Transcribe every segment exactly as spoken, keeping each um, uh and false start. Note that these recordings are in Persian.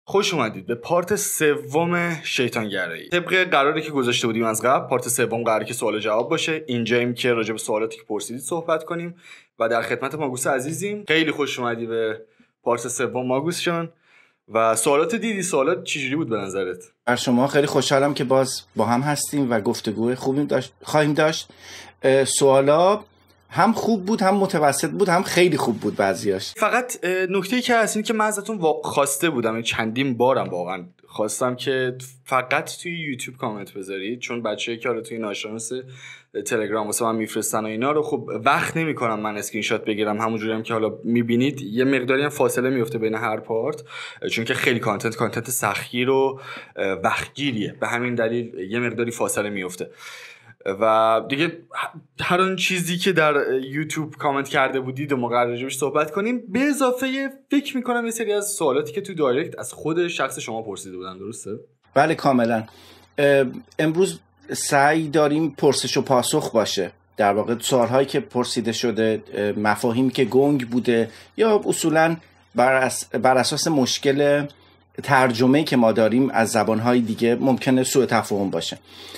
خوش اومدید به پارت سوم شیطانگرایی. طبق قراری که گذاشته بودیم از قبل، پارت سوم قراره که سوال جواب باشه. اینجاییم که راجع به سوالاتی که پرسیدید صحبت کنیم و در خدمت ماگوس عزیزیم. خیلی خوش اومدی به پارت سوم ماگوس جان. و سوالات دیدی، سوالات چجوری بود به نظرت؟ بر شما خیلی خوشحالم که باز با هم هستیم و گفتگو خوبی داشت خواهیم داشت. سوالا هم خوب بود، هم متوسط بود، هم خیلی خوب بود بعضیاش. فقط نکته‌ای که هست این که من ازتون خواسته بودم، چندین بارم واقعا خواستم که فقط توی یوتیوب کامنت بذارید، چون بچه‌ای که حالا توی ناشناس تلگرام واسه من میفرستن و اینا رو خب وقت نمی‌کنم من اسکرین شات بگیرم. همونجوری هم که حالا می‌بینید یه مقداری هم فاصله میفته بین هر پارت، چون که خیلی کانتنت کانتنت سختگیر و وقتگیریه، به همین دلیل یه مقداری فاصله میفته. و دیگه هر اون چیزی که در یوتیوب کامنت کرده بودید و ما قراره راجعش صحبت کنیم، به اضافه فکر میکنم یه سری از سوالاتی که تو دایرکت از خود شخص شما پرسیده بودن. درسته؟ بله کاملا. امروز سعی داریم پرسش و پاسخ باشه، در واقع سوالهایی که پرسیده شده، مفاهیمی که گنگ بوده یا اصولا بر, اس... بر اساس مشکل ترجمه‌ای که ما داریم از زبانهای دیگه ممکنه سوء تفاهم باشه.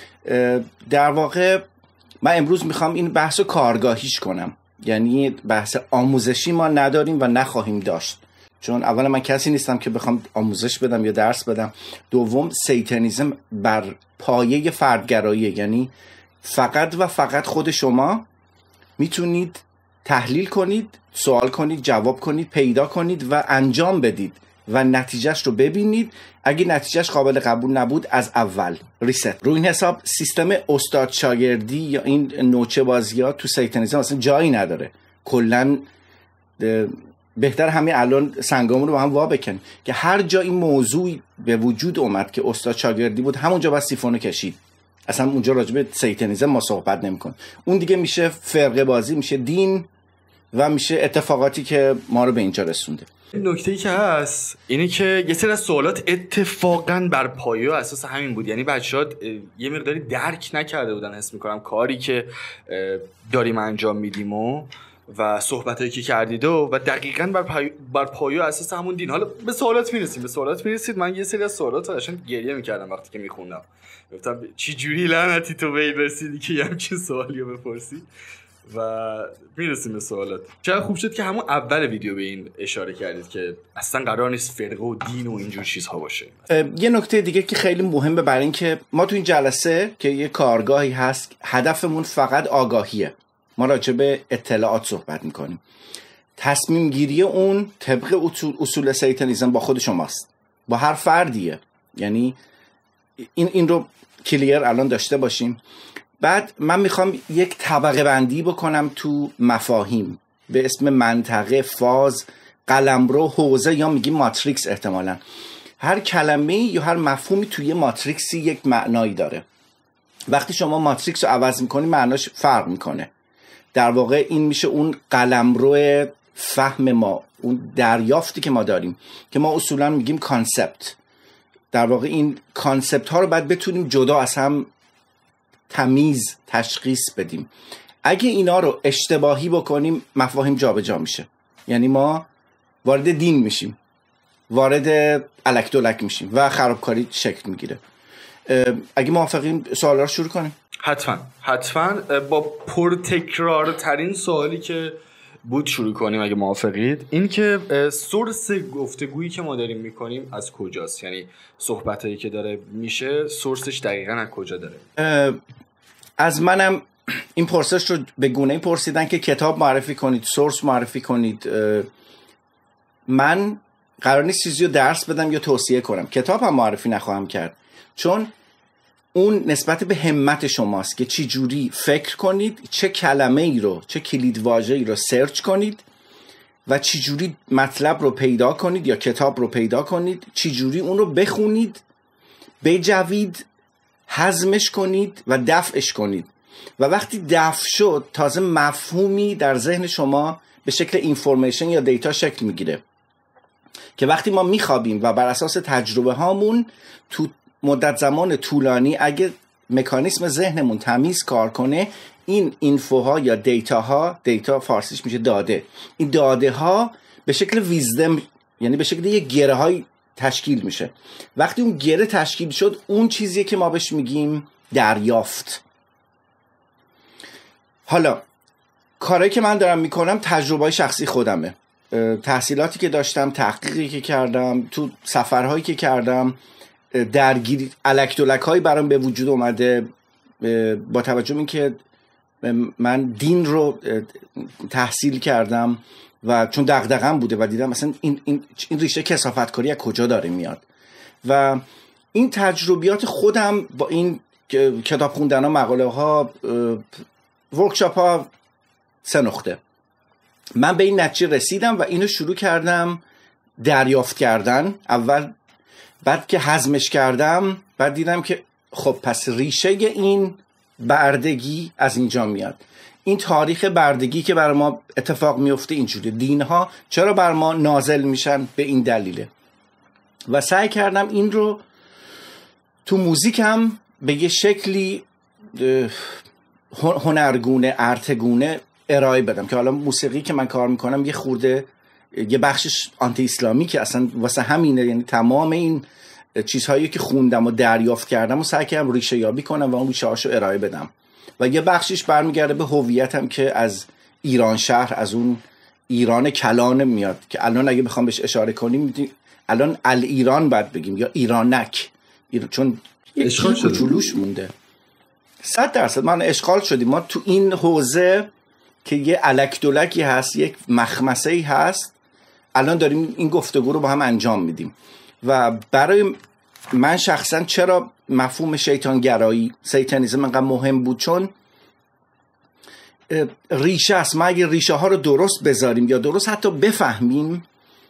در واقع من امروز میخوام این بحث رو کارگاهیش کنم، یعنی بحث آموزشی ما نداریم و نخواهیم داشت، چون اولا من کسی نیستم که بخوام آموزش بدم یا درس بدم. دوم سیتانیسم بر پایه فردگرایی، یعنی فقط و فقط خود شما میتونید تحلیل کنید، سوال کنید، جواب کنید، پیدا کنید و انجام بدید و نتیجهش رو ببینید. اگه نتیجهش قابل قبول نبود از اول ریست. رو این حساب سیستم استاد شاگردی یا این نوچه بازی ها تو سیتانیسم اصلا جایی نداره. کلن بهتر همین الان سنگامون رو با هم وا بکنیم که هر جا این موضوع به وجود اومد که استاد شاگردی بود، همونجا بس سیفونو کشید. اصلا اونجا راجع به سیتانیسم ما صحبت نمی‌کنیم. اون دیگه میشه فرقه بازی، میشه دین و میشه اتفاقاتی که ما رو به اینجا رسونده. نکته‌ای که هست اینه که یه سری از سوالات اتفاقاً بر پایه و اساس همین بود، یعنی بچه‌ها یه مقداری درک نکرده بودن، حس می‌کنم کاری که داریم انجام میدیم و و صحبتایی که کردید و, و دقیقاً بر پایه بر پایه و اساس همون دین. حالا به سوالات میرسیم، به سوالات میرسید. من یه سری از سوالات قشنگ گریه می‌کردم وقتی که می‌خوندم، گفتم چی جوری لعنتی تو به این رسیدی که یه همچین سوالیو بپرسی. و میرسیم به سوالات. چقدر خوب شد که همون اول ویدیو به این اشاره کردید که اصلا قرار نیست فرقه و دین و اینجور چیزها باشه. یه نکته دیگه که خیلی مهمه برای این که ما تو این جلسه که یه کارگاهی هست، هدفمون فقط آگاهیه. ما راجع به اطلاعات صحبت میکنیم. تصمیم گیری اون طبق اصول, اصول سیتانیسم با خود شماست، با هر فردیه. یعنی این این رو کلیر الان داشته باشیم. بعد من میخوام یک طبقه بندی بکنم تو مفاهیم به اسم منطقه، فاز، قلمرو، حوزه یا میگیم ماتریکس. احتمالاً هر کلمه یا هر مفهومی توی ماتریکسی یک معنایی داره. وقتی شما ماتریکس رو عوض میکنی معناش فرق میکنه. در واقع این میشه اون قلمرو فهم ما، اون دریافتی که ما داریم که ما اصولاً میگیم کانسپت. در واقع این کانسپت ها رو باید بتونیم جدا از هم تمیز تشخیص بدیم. اگه اینا رو اشتباهی بکنیم مفاهیم جابجا میشه، یعنی ما وارد دین میشیم، وارد الک دولک میشیم و خرابکاری شکل میگیره. اگه موافقین سوالا رو شروع کنیم. حتما حتما با پرتکرارترین سوالی که بود شروع کنیم اگه موافقید. این که سورس گفتگویی که ما داریم میکنیم از کجاست، یعنی صحبتایی که داره میشه سورسش دقیقاً از کجا داره؟ از منم این پرسش رو به گونه‌ای پرسیدن که کتاب معرفی کنید، سورس معرفی کنید. من قرار نیست چیزی رو درس بدم یا توصیه کنم، کتاب هم معرفی نخواهم کرد، چون اون نسبت به همت شماست که چی جوری فکر کنید، چه کلمه ای رو، چه کلید واژه ای رو سرچ کنید و چی جوری مطلب رو پیدا کنید یا کتاب رو پیدا کنید، چی جوری اون رو بخونید، بجوید، هضمش کنید و دفعش کنید. و وقتی دفع شد تازه مفهومی در ذهن شما به شکل اینفورمیشن یا دیتا شکل میگیره که وقتی ما میخوابیم و بر اساس تجربه هامون تو مدت زمان طولانی اگه مکانیسم ذهنمون تمیز کار کنه، این اینفوها یا دیتاها، دیتا فارسیش میشه داده، این داده ها به شکل ویزدم، یعنی به شکل یه گره های تشکیل میشه. وقتی اون گره تشکیل شد، اون چیزیه که ما بهش میگیم دریافت. حالا کارهایی که من دارم میکنم تجربه شخصی خودمه، تحصیلاتی که داشتم، تحقیقی که کردم، تو سفرهایی که کردم، درگیری الک دلک هایی برام به وجود اومده با توجه به اینکه من دین رو تحصیل کردم و چون دغدغه‌ام بوده و دیدم مثلا این این این ریشه کثافتکاری از کجا داره میاد و این تجربیات خودم با این کتاب خوندن ها، مقاله ها، ورکشاپ ها، سه نقطه من به این نتیجه رسیدم و اینو شروع کردم دریافت کردن اول. بعد که هضمش کردم، بعد دیدم که خب پس ریشه این بردگی از اینجا میاد. این تاریخ بردگی که بر ما اتفاق میفته اینجوری، دین ها چرا بر ما نازل میشن به این دلیله. و سعی کردم این رو تو موزیکم به یه شکلی هنرگونه، ارتگونه ارائه بدم که حالا موسیقی که من کار میکنم یه خورده یه بخشش آنتی اسلامی که اصلا واسه همینه، یعنی تمام این چیزهایی که خوندم و دریافت کردم و سعی کردم ریشه یابی کنم و اون ریشه هاشو ارائه بدم و یه بخشش برمیگرده به هویتم که از ایران شهر، از اون ایران کلان میاد که الان اگه بخوام بهش اشاره کنیم الان الایران باید بگیم یا ایرانک، چون اشغال کوچولوش مونده. صد درصد من اشغال شدیم. ما تو این حوزه که یه الک دلکی هست، یک مخمسه‌ای هست، الان داریم این گفتگو رو با هم انجام میدیم. و برای من شخصا چرا مفهوم شیطانگرایی، سیتانیسم انقدر مهم بود؟ چون ریشه است. ما اگه ریشه ها رو درست بذاریم یا درست حتی بفهمیم،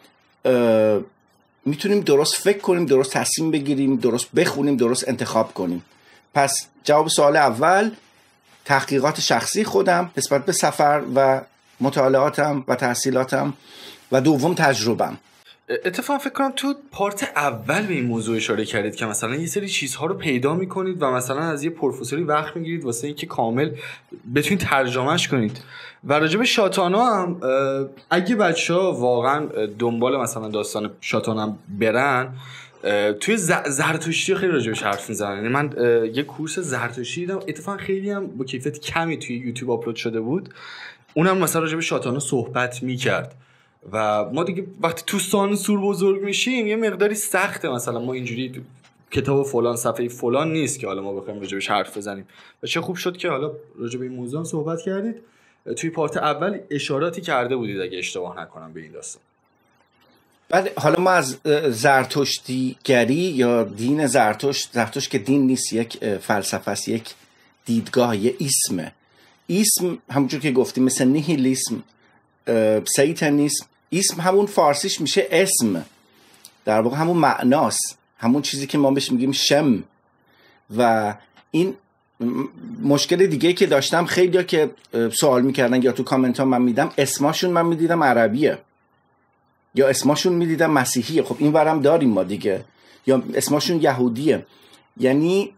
میتونیم درست فکر کنیم، درست تصمیم بگیریم، درست بخونیم، درست انتخاب کنیم. پس جواب سوال اول، تحقیقات شخصی خودم نسبت به سفر و مطالعاتم و تحصیلاتم، و دوم تجربم. اتفاقا فکر کنم تو پارت اول به این موضوع اشاره کردید که مثلا یه سری چیزها رو پیدا میکنید و مثلا از یه پروفسوری وقت میگیرید واسه اینکه کامل بتونید ترجمهش کنید. و راجع به شاتانا هم اگه بچه‌ها واقعا دنبال مثلا داستان شاتانا برن، توی زرتشتی خیلی راجبش حرف میزنن. یعنی من یه کورس زرتشتی دیدم اتفاقا خیلی هم با کیفیت کمی توی یوتیوب آپلود شده بود، اونم مثلا راجب شاتانا صحبت میکرد. و ما دیگه وقتی تو سانسور بزرگ میشیم یه مقداری سخته، مثلا ما اینجوری کتاب فلان صفحه فلان نیست که حالا ما بخوایم راجبش حرف بزنیم. و چه خوب شد که حالا راجب این موضوع هم صحبت کردید. توی پارت اول اشاراتی کرده بودید اگه اشتباه نکنم به این داستان. بعد حالا ما از زرتشتی گری یا دین زرتشت، زرتشت که دین نیست، یک فلسفه است، یک دیدگاه، یک اسمه. اسم همونجور که گفتیم مثل نیهیلیسم، سیتانیسم، اسم همون فارسیش میشه اسم، در واقع همون معناست، همون چیزی که ما بهش میگیم شم. و این مشکل دیگه که داشتم، خیلی‌ها که سوال میکردن یا تو کامنت ها من میدم، اسماشون من میدیدم عربیه یا اسماشون میدیدم مسیحیه. خب این ورم داریم ما دیگه، یا اسماشون یهودیه. یعنی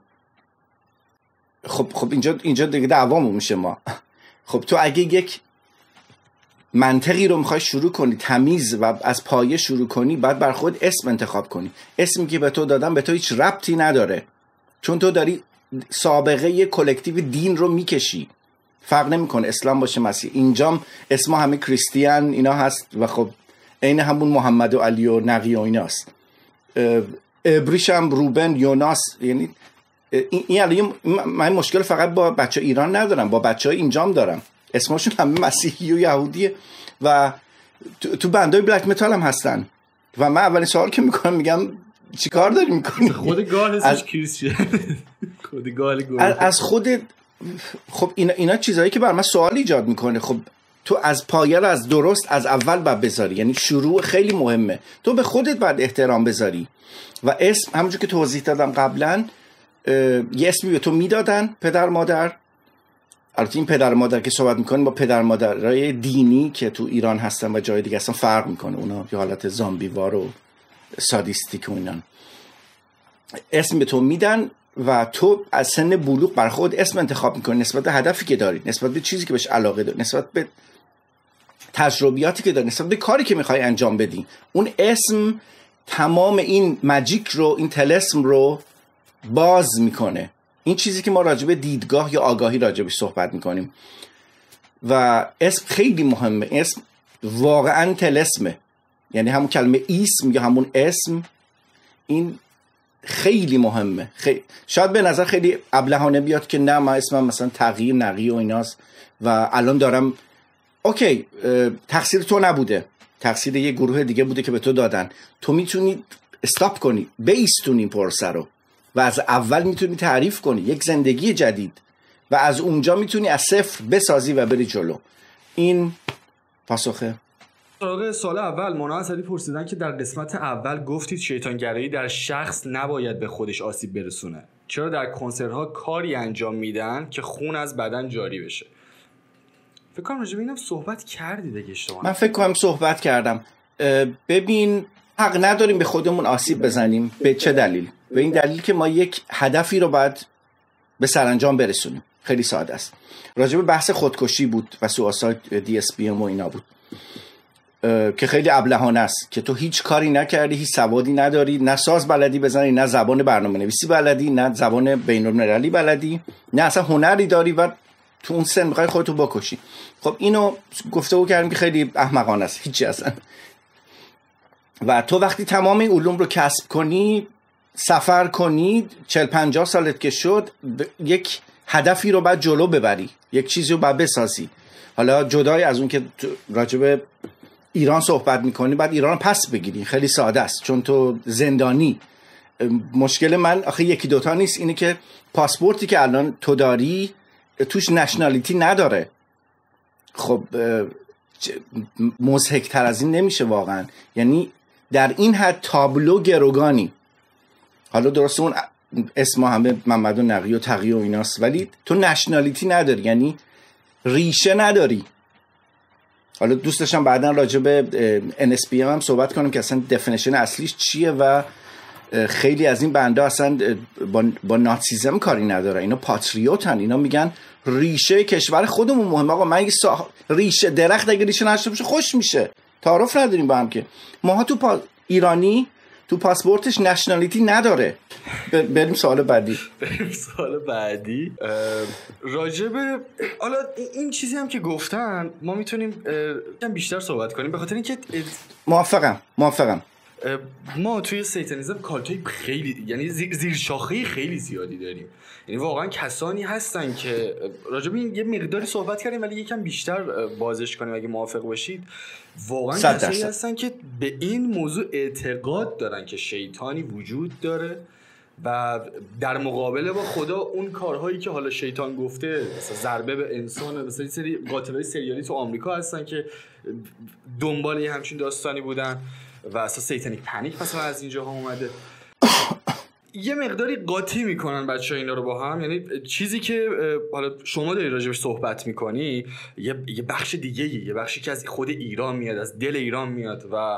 خب خب اینجا اینجا دیگه دعوامون میشه ما. خب تو اگه یک منطقی رو میخوای شروع کنی، تمیز و از پایه شروع کنی، بعد بر خود اسم انتخاب کنی. اسمی که به تو دادم به تو هیچ ربطی نداره، چون تو داری سابقه کلکتیو دین رو میکشی. فرق نمیکنه اسلام باشه مسیح. اینجام اسما همه کریستیان اینا هست و خب عین همون محمد و علی و نقی و ایناست. ابریش هم روبن، یوناس. یعنی این الان من مشکل فقط با بچه ایران ندارم، با بچه های اینجام دارم، اسمشون همه مسیحی و یهودیه و تو, تو بندای بلک متال هم هستن. و من اولین سوال که میکنم میگم چی کار داری میکنی؟ خود گال هستش کریستیان. خود گال گل از خود. خب اینا, اینا چیزهایی که بر من سوال ایجاد میکنه. خب تو از پایه رو از درست از اول باید بذاری، یعنی شروع خیلی مهمه. تو به خودت باید احترام بذاری. و اسم همونجور که توضیح دادم قبلا، یه اسمی به تو میدادن پدر مادر. البته این پدر مادر که صحبت میکنیم با پدر مادرای دینی که تو ایران هستن و جای دیگه هستن فرق میکنه. اونا یه حالت زامبیوار و سادیستیک و اینان. اسم به تو میدن و تو از سن بلوغ بر خود اسم انتخاب میکنی نسبت به هدفی که داری، نسبت به چیزی که بهش علاقه داری، نسبت به تجربیاتی که داری، نسبت به کاری که میخوای انجام بدی. اون اسم تمام این ماجیک رو، این طلسم رو باز میکنه. این چیزی که ما راجع به دیدگاه یا آگاهی راجعش صحبت میکنیم و اسم خیلی مهمه. اسم واقعا طلسمه، یعنی همون کلمه اسم یا همون اسم، این خیلی مهمه. خیلی شاید به نظر خیلی ابلهانه بیاد که نه، من اسمم مثلا تغییر نقی و ایناست و الان دارم اوکی، تقصیر تو نبوده، تقصیر یه گروه دیگه بوده که به تو دادن. تو میتونی استاپ کنی، بیستونی پرسه رو و از اول میتونی تعریف کنی یک زندگی جدید و از اونجا میتونی از صفر بسازی و بری جلو. این پاسخه. سراغ سال اول، مونا اسدی پرسیدن که در قسمت اول گفتید شیطانگرایی در شخص نباید به خودش آسیب برسونه، چرا در کنسرت‌ها کاری انجام میدن که خون از بدن جاری بشه؟ فکر کنم راجع به اینم صحبت کردی دیگه اشتباه. من فکر کنم صحبت کردم. ببین، حق نداریم به خودمون آسیب بزنیم. به چه دلیل؟ به این دلیل که ما یک هدفی رو باید به سرانجام برسونیم. خیلی ساده است. راجع به بحث خودکشی بود و سوساید دی اس پی ام و اینا بود که خیلی ابلهانه است که تو هیچ کاری نکردی، هیچ سوادی نداری، نه ساز بلدی بزنی، نه زبان برنامه نویسی بلدی، نه زبان بین المللی بلدی، نه اصلا هنری داری و تو اون سن میخوای خودتو بکشی. خب اینو گفتگو کردیم که خیلی احمقانه است، هیچی اصلا. و تو وقتی تمام این علوم رو کسب کنی، سفر کنی، چهل پنجاه سالت که شد، یک هدفی رو بعد جلو ببری، یک چیزی رو بعد بسازی. حالا جدای از اون که راجب ایران صحبت میکنی، بعد ایران پس بگیری. خیلی ساده است، چون تو زندانی. مشکل من آخه یکی دوتا نیست، اینه که پاسپورتی که الان تو داری توش نشنالیتی نداره. خب مضحک‌تر از این نمیشه واقعا. یعنی در این حد تابلو گروگانی. حالا درسته اون اسم همه محمد و نقی و تقی و ایناست، ولی تو نشنالیتی نداری، یعنی ریشه نداری. حالا دوست داشتم بعداً راجع به ان اس پی ام هم صحبت کنم که اصلا دفینیشن اصلیش چیه و خیلی از این بنده اصلا با, با ناتسیزم کاری نداره. اینا پاتریوتن، اینا میگن ریشه کشور خودمون مهمه. آقا من سا... ریشه درخت اگه ریشه نشته باشه خوش میشه. تعارف نداریم با هم که. ماها تو پا... ایرانی تو پاسپورتش نشنالیتی نداره. ب... بریم سوال بعدی. بریم سوال بعدی. راجبه حالا این چیزی هم که گفتن ما میتونیم بیشتر صحبت کنیم، به خاطر اینکه موافقم موافقم ما توی سیتانیزم کالتای خیلی، یعنی زیر شاخه خیلی زیادی داریم. یعنی واقعا کسانی هستن که راجع به این یه مقداری صحبت کردیم ولی یکم بیشتر بازش کنیم اگه موافق باشید. واقعا کسانی هستن که به این موضوع اعتقاد دارن که شیطانی وجود داره و در مقابله با خدا اون کارهایی که حالا شیطان گفته، مثلا ضربه به انسان، مثلا سری قاتلای سریالی تو آمریکا هستن که دنبال یه همچین داستانی بودن و اصلا سیتانیک پنیک مثلا از اینجا ها اومده. یه مقداری قاطی میکنن بچه‌ها اینا رو با هم. یعنی چیزی که حالا شما داری راجبش صحبت میکنی یه یه بخش دیگه، یه بخشی که از خود ایران میاد، از دل ایران میاد و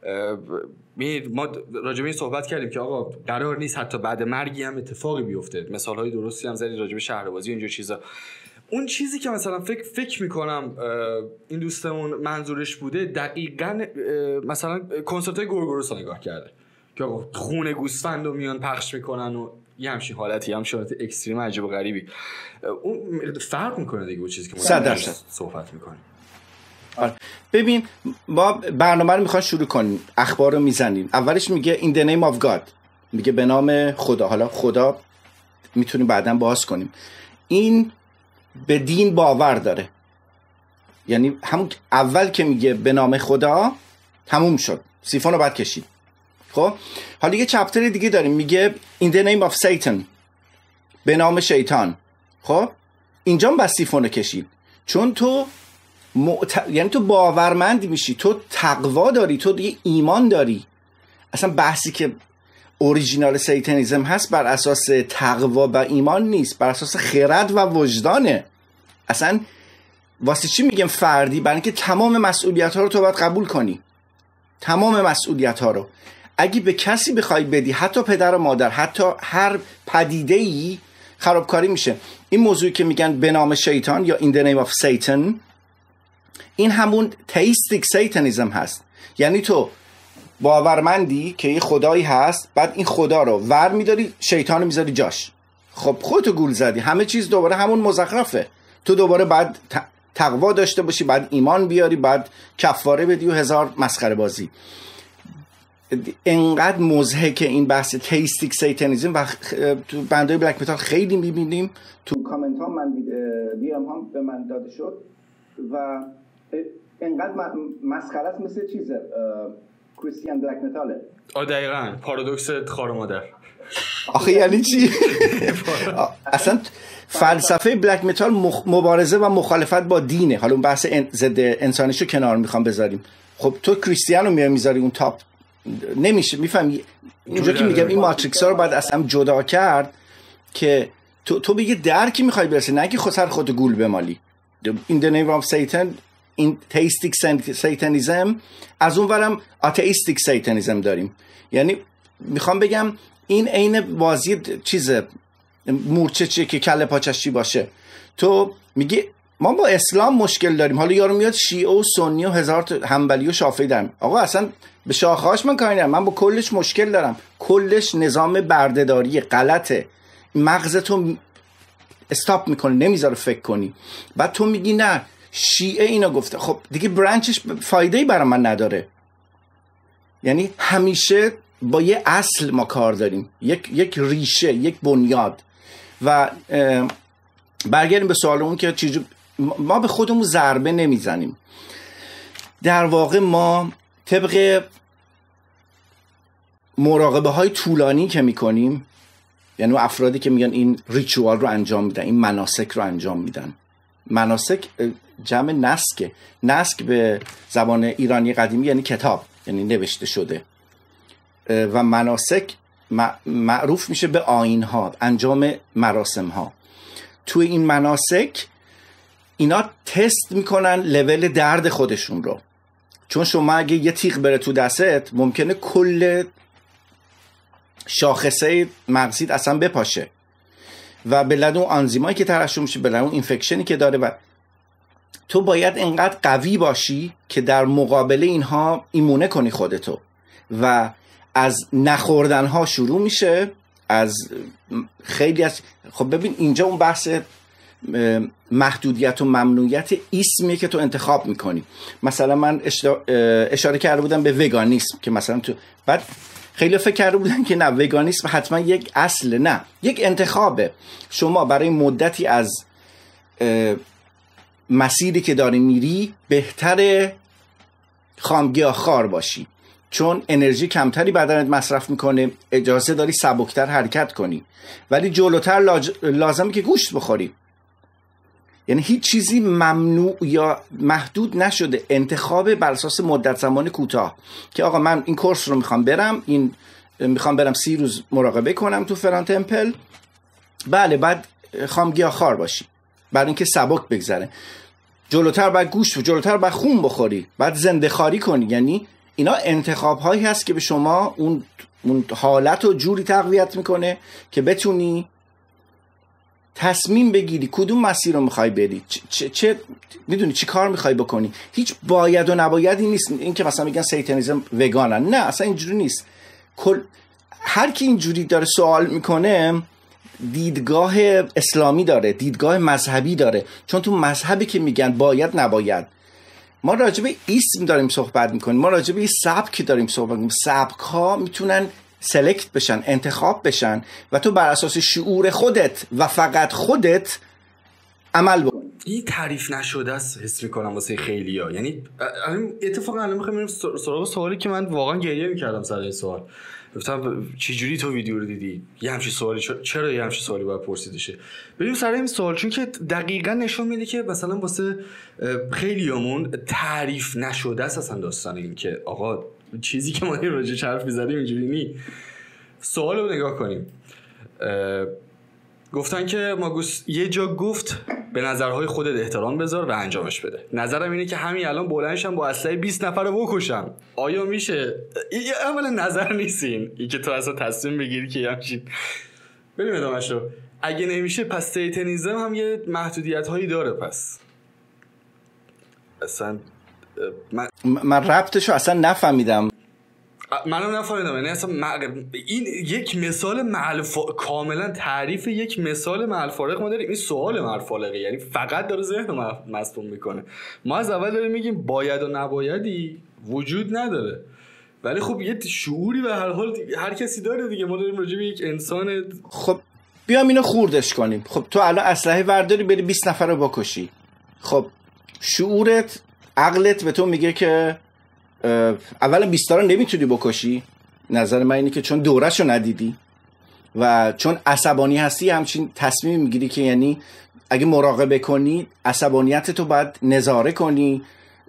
ما راجب این صحبت کردیم که آقا قرار نیست حتی بعد مرگی هم اتفاقی بیفته. مثالهای درستی هم زدی راجب شهربازی و اینجور چیزا. اون چیزی که مثلا فکر فکر میکنم این دوستمون منظورش بوده دقیقاً مثلا کنسرت‌های گورگوروس رو نگاه کرده که آقا خون گوسفند رو میان پخش میکنن و یه همچین حالتی، هم شرایط اکستریم عجیب و غریبی. اون فرق میکنه دیگه با چیزی که ما صحبت میکنیم. ببین ما برنامه رو میخوان شروع کنیم، اخبار رو میزنیم. اولش میگه in the name of God، میگه به نام خدا. حالا خدا میتونیم بعداً باز کنیم. این به دین باور داره، یعنی همون اول که میگه به نام خدا تموم شد، سیفون رو بعد کشید. خب حالا یه چپتر دیگه داریم میگه in the name of Satan، به نام شیطان. خب اینجا هم بس سیفون رو کشید، چون تو معت... یعنی تو باورمند میشی، تو تقوا داری، تو دیگه ایمان داری. اصلا بحثی که اوریجینال سیتانیزم هست بر اساس تقوا و ایمان نیست، بر اساس خرد و وجدانه. اصلا واسه چی میگم فردی؟ برای اینکه تمام مسئولیت ها رو تو باید قبول کنی، تمام مسئولیت ها رو. اگه به کسی بخوای بدی، حتی پدر و مادر، حتی هر پدیده ای، خرابکاری میشه. این موضوعی که میگن به نام شیطان یا in the name of Satan، این همون تئیستیک سیتانیزم هست. یعنی تو باورمندی که یه خدایی هست، بعد این خدا رو ور میداری، شیطان رو میذاری جاش. خب خودتو گول زدی، همه چیز دوباره همون مزخرفه. تو دوباره بعد تقوا داشته باشی، بعد ایمان بیاری، بعد کفاره بدی و هزار مسخره بازی. انقدر مضحک این بحث تیستیک سیتانیزم و تو بندهای بلک متال خیلی میبینیم. تو کامنت ها من دی ام هم به من داده شد و انقدر مسخره است، مثل چیز کریستیان بلک متاله. آ دقیقاً پارادوکس خار مادر. آخه یعنی چی؟ اصلا فلسفه بلک متال مبارزه و مخالفت با دینه. حالا اون بحث ضد انسانیشو کنار میخوام بذاریم. خب تو کریستیانو میای میذاری اون تاپ، نمیشه. میفهمی اینجا که میگم این ماتریکس ها رو باید اصلا جدا کرد که تو تو بگی درکی میخوای برسی، نه که خود سر خود گول بمالی. این the name of Satan، این تیستیک سیتانیزم، از اون ورم آتئیستیک سیتانیزم داریم. یعنی میخوام بگم این عین بازی چیزه مورچه چیه که کله پاچش چی باشه. تو میگی ما با اسلام مشکل داریم، حالا یارو میاد شیعه و سنی و هزار تا حنبلی و شافعی دارن. آقا اصلا به شاخه‌هاش من کاری ندارم، من با کلش مشکل دارم. کلش نظام بردهداری غلطه، مغزتو استاپ میکنه، نمیذاره فکر کنی. بعد تو میگی نه شیعه اینا گفته، خب دیگه برانچش فایده‌ای برای من نداره. یعنی همیشه با یه اصل ما کار داریم، یک یک ریشه، یک بنیاد. و برگردیم به سوال اون که چیزی ما به خودمون ضربه نمیزنیم. در واقع ما طبق مراقبه های طولانی که میکنیم، یعنی افرادی که میگن این ریچوال رو انجام میدن، این مناسک رو انجام میدن. مناسک جمع نسکه. نسک به زبان ایرانی قدیمی یعنی کتاب، یعنی نوشته شده. و مناسک معروف میشه به آیین ها، انجام مراسم ها. توی این مناسک اینا تست میکنن لول درد خودشون رو. چون شما اگه یه تیغ بره تو دستت ممکنه کل شاخصه مغزیت اصلا بپاشه و بلد اون آنزیمایی که ترشح میشه، بلد اون اینفکشنی که داره. و تو باید انقدر قوی باشی که در مقابل اینها ایمونه کنی خودتو. و از نخوردن ها شروع میشه، از خیلی از خب ببین اینجا اون بحث محدودیت و ممنوعیت اسمیه که تو انتخاب میکنی. مثلا من اشاره کرده بودم به وگانیسم که مثلا تو بعد خیلی فکر کرده بودن که نه وگانیسم حتما یک اصل، نه، یک انتخابه. شما برای مدتی از مسیری که داری میری بهتره خامگیاخوار باشی، چون انرژی کمتری بدنت مصرف میکنه، اجازه داری سبکتر حرکت کنی، ولی جلوتر لاج... لازمه که گوشت بخوری. یعنی هیچ چیزی ممنوع یا محدود نشده، انتخاب بر اساس مدت زمان کوتاه که آقا من این کورس رو میخوام برم، این میخوام برم سی روز مراقبه کنم تو فلان تمپل. بله، بعد خامگیاخوار باشی برای اینکه سبک بگذره. جلوتر بعد گوشت و جلوتر بعد خون بخوری، بعد زنده خاری کنی. یعنی اینا انتخاب هایی هست که به شما اون اون حالت رو جوری تقویت میکنه که بتونی تصمیم بگیری کدوم مسیر رو میخوای بری، چه, چه میدونی چی کار میخوای بکنی. هیچ باید و نبایدی نیست. این که مثلا میگن سیتانیزم وگانن، نه اصلا اینجوری نیست. کل هر کی اینجوری داره سوال میکنه دیدگاه اسلامی داره، دیدگاه مذهبی داره. چون تو مذهبی که میگن باید نباید، ما راجع به اسم داریم صحبت میکنیم، ما راجع به سبک داریم صحبت میکنیم. سبک ها میتونن سلکت بشن، انتخاب بشن و تو بر اساس شعور خودت و فقط خودت عمل بکن. این تعریف نشده است حس میکنم واسه خیلیا. یعنی اتفاقا الان میخوایم بریم سراغ سوالی که من واقعا گریه میکردم سر این سوال. گفتم چجوری تو ویدیو رو دیدی؟ یه همچین سوالی چرا یه همچین سوالی باید پرسیده شه؟ بریم سر این سوال، چون که دقیقاً نشون میده که مثلا واسه خیلیامون تعریف نشده است اصلا داستان این که آقا چیزی که ما این راجع حرف می‌زدیم اینجوری نی. سوال رو نگاه کنیم. گفتن که ماگوس یه جا گفت به نظرهای خودت احترام بذار و انجامش بده. نظرم اینه که همین الان بلندشم با اسلحه بیست نفر رو بکشم. آیا میشه؟ این اولا نظر نیستین این که تو اصلا تصمیم بگیری که همچین. بریم ادامهش رو. اگه نمیشه پس سیتانیزم هم یه محدودیت هایی داره. پس اصلا من من ربطشو اصلا نفهمیدم. منم نفهمیدم. یعنی اصلا مق... این یک مثال معلف... کاملا تعریف یک مثال معلفارق ما داریم. این سوال معلفارقه، یعنی فقط داره ذهن رو مصدوم میکنه. ما از اول داریم میگیم باید و نبایدی وجود نداره، ولی خب یه شعوری به هر حال هر کسی داره دیگه. ما داریم راجع به یک انسان. خب بیام اینو خوردش کنیم. خب تو الان اسلحه ورداری بری بیست نفر رو بکشی، خب شعورت، عقلت به تو میگه که اولا بیست تا رو نمیتونی بکشی. نظر من اینه که چون دوره‌شو ندیدی و چون عصبانی هستی همچین تصمیم میگیری که یعنی اگه مراقبه کنی عصبانیت تو باید نظاره کنی،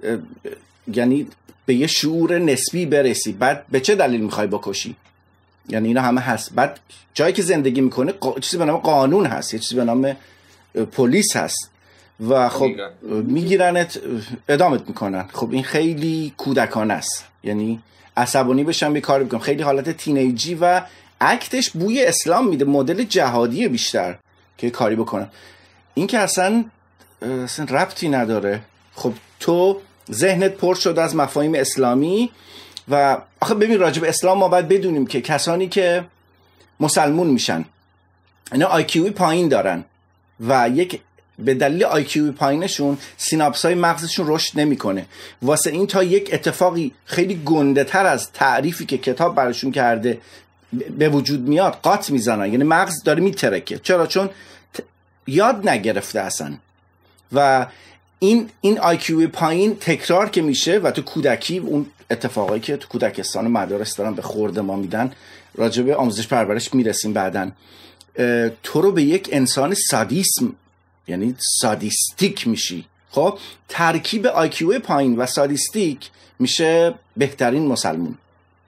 یعنی به یه شعور نسبی برسی. بعد به چه دلیل میخوای بکشی؟ یعنی اینا همه هست. بعد جایی که زندگی میکنه قا... چیزی به نام قانون هست، یه چیزی به نام پلیس هست و خب میگیرنت ادامت میکنن. خب این خیلی کودکانه است، یعنی عصبانی بشم یه کاری بکنم. خیلی حالت تینیجی و اکتش بوی اسلام میده، مدل جهادی بیشتر که کاری بکنم. این که اصلا اصلا ربطی نداره. خب تو ذهنت پر شده از مفاهیم اسلامی و آخه ببین راجع به اسلام ما باید بدونیم که کسانی که مسلمون میشن اینا آی کیو پایین دارن و یک به دلیل آی کیو پایینشون سیناپس‌های مغزشون رشد نمیکنه. واسه این تا یک اتفاقی خیلی گنده تر از تعریفی که کتاب براشون کرده به وجود میاد قاط میزنن، یعنی مغز داره میترکه. چرا؟ چون ت... یاد نگرفته اصلا. و این این آی کیو پایین تکرار که میشه و تو کودکی اون اتفاقایی که تو کودکستان و مدارس دارن به خورد ما میدن، راجع به آموزش پرورش میرسیم بعدن، تو رو به یک انسان سادیسم یعنی سادیستیک میشی. خب ترکیب آی کیو پایین و سادیستیک میشه بهترین مسلمون.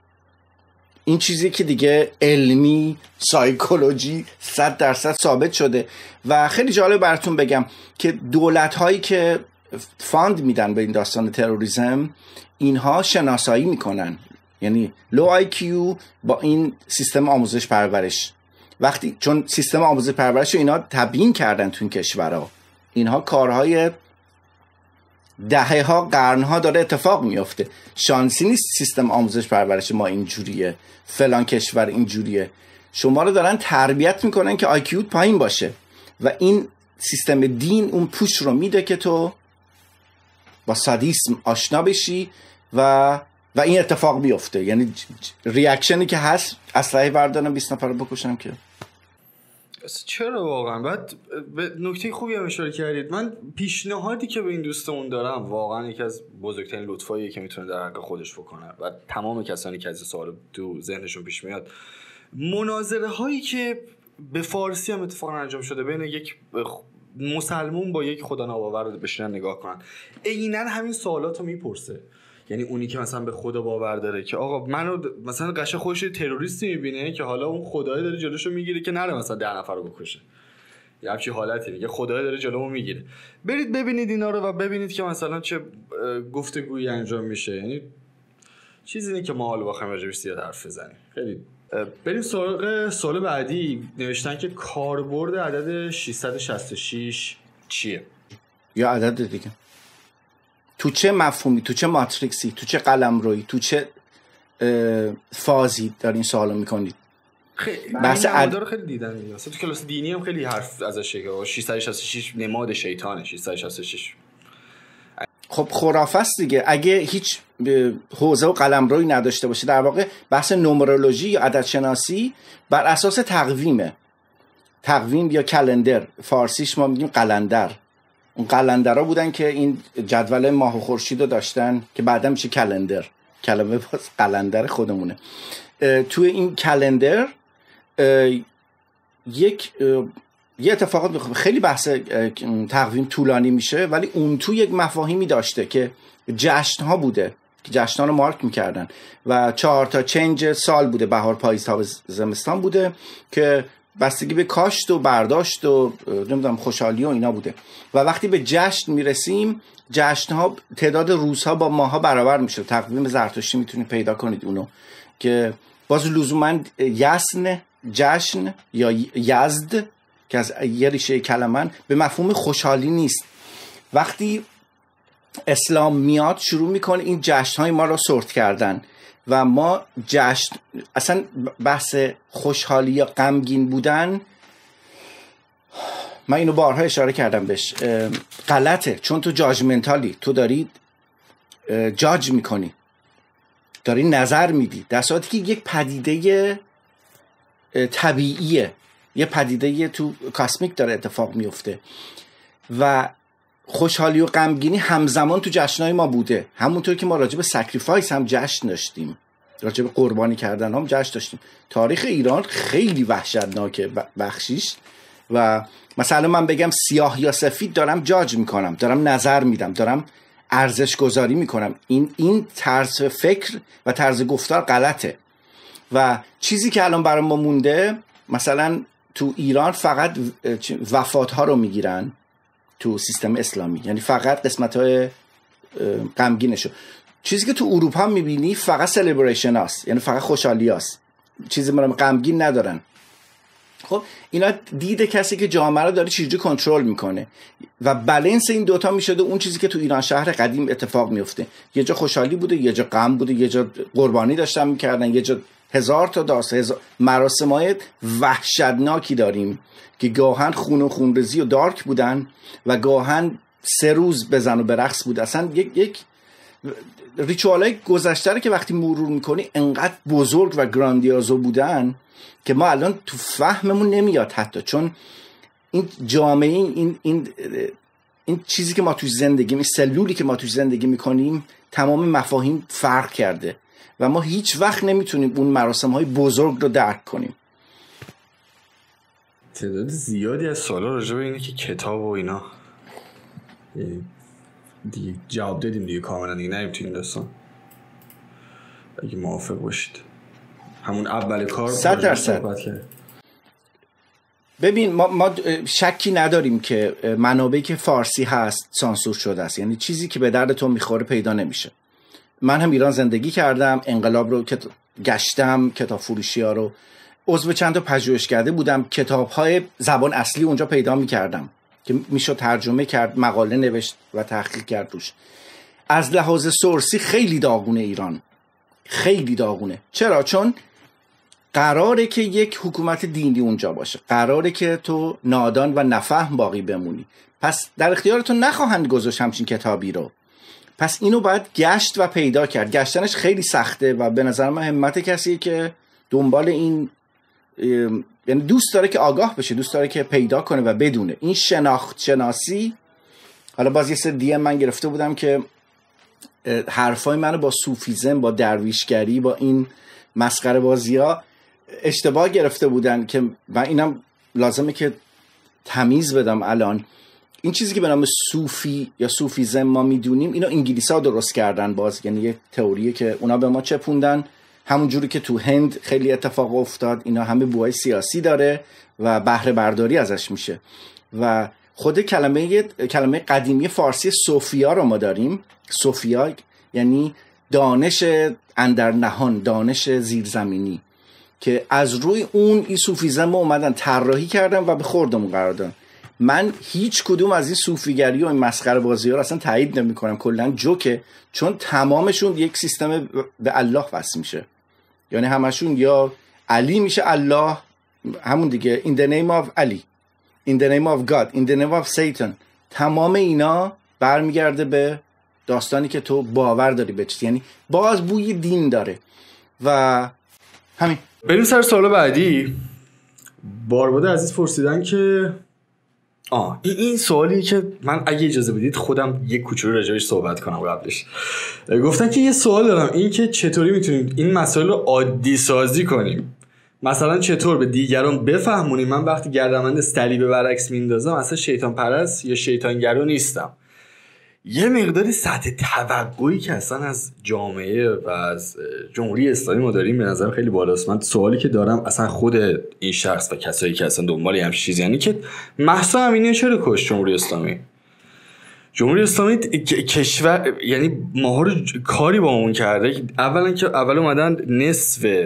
این چیزی که دیگه علمی سایکولوژی صد درصد ثابت شده. و خیلی جالب براتون بگم که دولت هایی که فاند میدن به این داستان تروریسم اینها شناسایی میکنن، یعنی لو آی کیو با این سیستم آموزش پرورش. وقتی چون سیستم آموزش پرورش رو اینا تبیین کردن تو این کشورها، اینها کارهای دهه ها قرن ها داره اتفاق میفته. شانسی نیست سیستم آموزش پرورش ما اینجوریه، فلان کشور اینجوریه. شما رو دارن تربیت میکنن که آی کیو پایین باشه و این سیستم دین اون پوش رو میده که تو با سادیسم آشنا بشی و و این اتفاق بیفته. یعنی ریاکشنی که هست اسلحه بردارن بیست نفر رو بکشن که چرا واقعا. بعد به نکته خوبی هم اشاره کردید. من پیشنهادی که به این دوستمون دارم واقعا یکی از بزرگترین لطفاییه که میتونه در حق خودش بکنه و تمام کسانی که از سوال تو ذهنشون پیش میاد، مناظره هایی که به فارسی هم اتفاقا انجام شده بین یک مسلمون با یک خدا ناباور رو بشینن نگاه کنن، عیناً همین سوالاتو میپرسه. یعنی اونی که مثلا به خدا باور داره که آقا منو مثلا قشه خودش تروریستی میبینه که حالا اون خدای داره جلوشو میگیره که نره مثلا ده نفر رو بکشه، یه همچین حالتی دیگه، خدای داره جلومو میگیره. برید ببینید اینا رو و ببینید که مثلا چه گفتگویی انجام میشه. یعنی چیزی نیست که ما حالا بخوایم راجع بهش زیاد حرف بزنیم. خیلی بریم سراغ سوال بعدی. نوشتن که کاربرد عدد ششصد و شصت و شش چیه؟ یا عدد دیگه تو چه مفهومی، تو چه ماتریکسی، تو چه قلمرویی، تو چه فازی دارین سوالو میکنید؟ خیلی بحث عدد خیلی دیدن دیگه. مثلا تو کلاس دینی هم خیلی حرف ازشه که ششصد و شصت و شش نماد شیطانه. ششصد و شصت و شش خب خرافه است دیگه. اگه هیچ حوزه و قلمرویی نداشته باشه، در واقع بحث نومرولوژی یا عدد شناسی بر اساس تقویمه. تقویم یا کلندر، فارسیش ما میگیم قلندر. اون قلندرها بودن که این جدول ماه و خورشید رو داشتن که بعدا میشه کلندر. کلمه باز قلندر خودمونه. توی این کلندر یک یه اتفاقات خیلی بحث تقویم طولانی میشه، ولی اون تو یک مفاهیمی داشته که جشن ها بوده که جشن ها رو مارک میکردن و چهار تا چنج سال بوده، بهار، پاییز، تابستون، زمستان بوده که بستگی به کاشت و برداشت و نمیدونم خوشحالی و اینا بوده. و وقتی به جشن میرسیم، جشن ها تعداد روزها با ماها برابر میشه. تقویم زرتشتی میتونید پیدا کنید اونو که باز لزوما یسن، جشن یا یزد که از یه ریشه کلمن به مفهوم خوشحالی نیست. وقتی اسلام میاد شروع میکنه این جشنهای ما رو سورت کردن و ما جشن، اصلا بحث خوشحالی یا غمگین بودن، من اینو بارها اشاره کردم بهش، غلطه. چون تو جاجمنتالی، تو داری جاج میکنی، داری نظر میدی، در صورتی که یک پدیده طبیعیه، یه پدیده تو کاسمیک داره اتفاق میفته و خوشحالی و غمگینی همزمان تو جشنهای ما بوده. همونطور که ما راجع به سکریفایس هم جشن داشتیم، راجع به قربانی کردن هم جشن داشتیم. تاریخ ایران خیلی وحشتناکه بخشیش، و مثلا من بگم سیاه یا سفید دارم جاج میکنم، دارم نظر میدم، دارم ارزش گذاری میکنم. این این طرز فکر و طرز گفتار غلطه. و چیزی که الان برای ما مونده، مثلا تو ایران فقط وفات ها رو میگیرن تو سیستم اسلامی، یعنی فقط قسمت های غمگینشو. چیزی که تو اروپا میبینی فقط سلبریشن هاست، یعنی فقط خوشحالی هاست، چیزی مرا غمگین ندارن. خب اینا دیده کسی که جامعه رو داره چجوری کنترل میکنه و بالانس این دوتا میشده اون چیزی که تو ایران شهر قدیم اتفاق میفته. یه جا خوشحالی بوده، یه جا غم بوده، یه جا قربانی داشتن میکردن، یه جا هزار تا داستان، هزار مراسمای وحشتناکی داریم که گاهن خون و خونریزی و دارک بودن و گاهن سه روز بزن و برقص بود. اصلا یک یک ریچوالای گذشته رو که وقتی مرور میکنی انقدر بزرگ و گراندیازو بودن که ما الان تو فهممون نمیاد حتی، چون این جامعه، این این این چیزی که ما توش زندگی، این سلولی که ما توش زندگی میکنیم، تمام مفاهیم فرق کرده و ما هیچ وقت نمیتونیم اون مراسم های بزرگ رو درک کنیم. تعداد زیادی از سوالا راجع به اینه که کتاب و اینا دیگه جواب دادیم دیگه کاملا، دیگه نریم تو این داستان اگه موافق باشید. همون اول کار صد درصد. ببین ما, ما شکی نداریم که منابعی که فارسی هست سانسور شده است، یعنی چیزی که به درد تو میخوره پیدا نمیشه. من هم ایران زندگی کردم، انقلاب رو کت... گشتم، کتاب فروشی ها رو، عضو چند تا پژوهشکده بودم، کتاب های زبان اصلی اونجا پیدا میکردم که میشد ترجمه کرد، مقاله نوشت و تحقیق کرد روش. از لحاظ سورسی خیلی داغونه ایران، خیلی داغونه. چرا؟ چون قراره که یک حکومت دینی اونجا باشه، قراره که تو نادان و نفهم باقی بمونی، پس در اختیارتون نخواهند گذاشت همچین کتابی رو. پس اینو باید گشت و پیدا کرد. گشتنش خیلی سخته و به نظر من همت کسی که دنبال این، یعنی دوست داره که آگاه بشه، دوست داره که پیدا کنه و بدونه. این شناخت شناسی، حالا باز یه سر دی ام من گرفته بودم که حرفای منو با صوفیزم، با درویشگری، با این مسخره بازی ها اشتباه گرفته بودن که من اینم لازمه که تمیز بدم. الان این چیزی که به نام صوفی یا صوفیزم ما میدونیم، اینو انگلیسی ها درست کردن باز، یعنی یه تئوریه که اونا به ما چپوندن، همون جوری که تو هند خیلی اتفاق افتاد. اینا همه بوهای سیاسی داره و بهره برداری ازش میشه. و خود کلمه کلمه قدیمی فارسی صوفیا رو ما داریم. صوفیا یعنی دانش اندر نهان، دانش زیرزمینی، که از روی اون این صوفیزم اومدن طراحی کردن و به خوردمون قرار دادن. من هیچ کدوم از این صوفیگری و این مسخره بازی ها رو اصلا تایید نمی کنم، کلا جوکه، چون تمامشون یک سیستم به الله وصل میشه. یعنی همشون یا علی میشه الله، همون دیگه in the name of علی، in the name of God, in the name of Satan. تمام اینا برمیگرده به داستانی که تو باور داری به چیز، یعنی باز بوی دین داره. و همین. بریم سر سوال بعدی. بارباد عزیز پرسیدن که آه این, این سوالی که من اگه اجازه بدید خودم یک کوچولو راجعش صحبت کنم قبلش. گفتن که یه سوال دارم، این که چطوری میتونیم این مسائل رو عادی سازی کنیم، مثلا چطور به دیگران بفهمونیم من وقتی گردنبند صلیب برعکس میندازم اصلا شیطان پرست یا شیطانگرا نیستم. یه مقداری سطح توقعی که اصلا از جامعه و از جمهوری اسلامی ما داریم به نظر خیلی بالاست. من سوالی که دارم اصلا خود این شخص و کسایی که اصلا دنبال همچین چیزی، یعنی که مهسا امینی چرا کشت جمهوری اسلامی؟ جمهوری اسلامی کشور، یعنی ماها رو کاری با اون کرده. اولا که اول اومدن نصف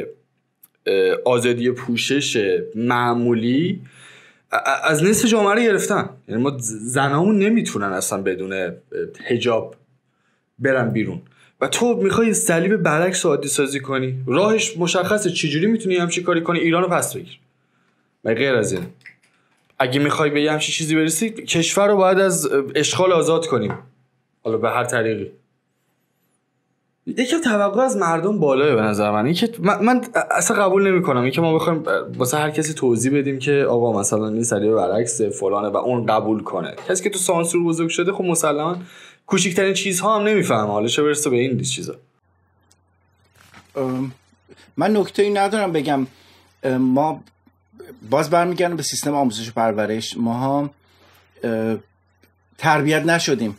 آزادی پوشش معمولی از نصف جامعه رو گرفتن. یعنی ما زنامون نمیتونن اصلا بدون حجاب برن بیرون و تو میخوای صلیب برعکس عادی سازی کنی. راهش مشخصه، چجوری میتونی همچین کاری کنی؟ ایرانو پس بگیر. و غیر از این، اگه میخوای به همچین چیزی برسی، کشور رو باید از اشغال آزاد کنیم، حالا به هر طریقی. یکم توقع از مردم بالاه به نظر من. این که من, من اصلا قبول نمی‌کنم این که ما بخوایم واسه هر کسی توضیح بدیم که آقا مثلا این صلیب برعکس فلانه و اون قبول کنه. کسی که تو سانسور بزرگ شده خب مسلماً کوچکترین چیزها هم نمیفهمه، حالا چه برسه به این چیزا. من نکته‌ای ندارم بگم. ما باز برمیگردم به سیستم آموزش و پرورش. ما هم تربیت نشدیم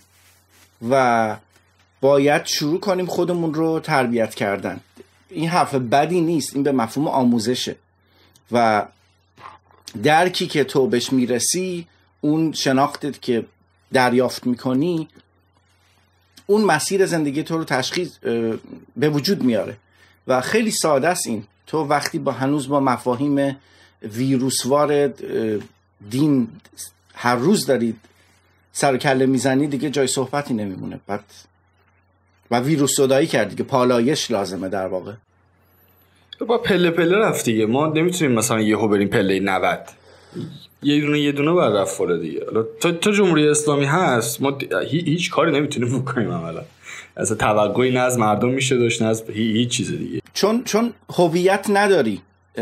و باید شروع کنیم خودمون رو تربیت کردن. این حرف بدی نیست، این به مفهوم آموزشه و درکی که تو بهش میرسی، اون شناختت که دریافت میکنی، اون مسیر زندگی تو رو تشخیص به وجود میاره و خیلی ساده است. این تو وقتی با هنوز با مفاهیم ویروسوار دین هر روز دارید سر کله میزنی، دیگه جای صحبتی نمیمونه. بعد و ویروس زدایی کردی که پالایش لازمه در واقع. با پله پله رفت دیگه. ما نمیتونیم مثلا یهو بریم پله نود، یه دونه یه دونه بر رفت فوره دیگه. تا تا جمهوری اسلامی هست ما هیچ کاری نمیتونیم بکنیم عملا. اصلا توقعی نه از مردم میشه داشت نه از هیچ چیز دیگه. چون چون هویت نداری،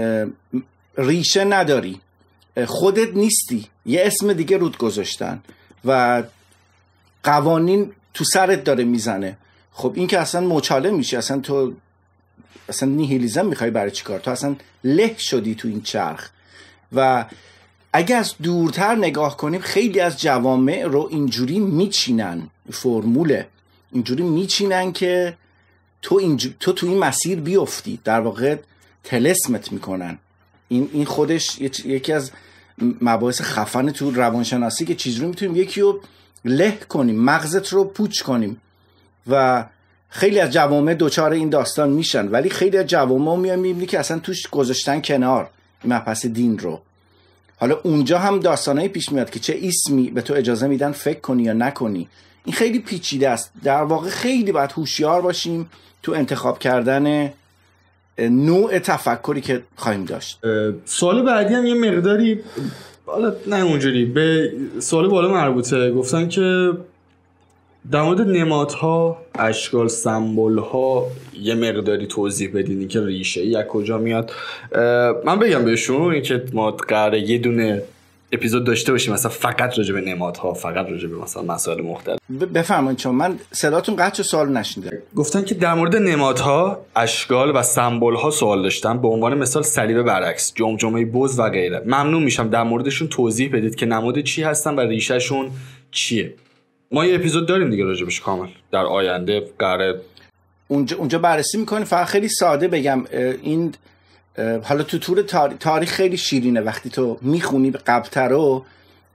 ریشه نداری، خودت نیستی، یه اسم دیگه رود گذاشتن و قوانین تو سرت داره میزنه. خب این که اصلا مچاله میشه، اصلا تو اصلا نیهیلیزم میخوای برای چی کار؟ تو اصلا له شدی تو این چرخ. و اگه از دورتر نگاه کنیم، خیلی از جوامع رو اینجوری میچینن، فرموله اینجوری میچینن که تو اینجو... تو تو این مسیر بیفتی، در واقع طلسمت میکنن. این این خودش یکی از مباحث خفن تو روانشناسی که چجوری میتونیم یکی رو له کنیم، مغزت رو پوچ کنیم. و خیلی از جوامع دوچار این داستان میشن، ولی خیلی از جوامع میان میبینی که اصلا توش گذاشتن کنار مبحث دین رو. حالا اونجا هم داستانایی پیش میاد که چه اسمی به تو اجازه میدن فکر کنی یا نکنی. این خیلی پیچیده است. در واقع خیلی باید هوشیار باشیم تو انتخاب کردن نوع تفکری که خواهیم داشت. سوال بعدی هم یه مقداری، حالا نه اونجوری، به سوال بالا مربوطه. گفتن که در مورد نمادها، اشکال، سمبول‌ها یه مقداری توضیح بدین که ریشه یک کجا میاد. من بگم بهشون این که ما قراره یه دونه اپیزود داشته باشیم مثلا فقط راجع به نمادها، فقط راجع به مثلا مسائل مختلف. بفرمایید، چون من صداتون قطع و سوال نشنیدم. گفتن که در مورد نمادها، اشکال و سمبول‌ها سوال داشتن، به عنوان مثال صلیب برعکس، جمجمه بز و غیره. ممنون میشم در موردشون توضیح بدید که نماد چی هستن و ریشه‌شون چیه. ما یه اپیزود داریم دیگه راجبش کامل در آینده قراره اونجا اونجا بررسی میکنیم. فقط خیلی ساده بگم، این حالا تو طور تاریخ خیلی شیرینه وقتی تو میخونی قبل‌تر رو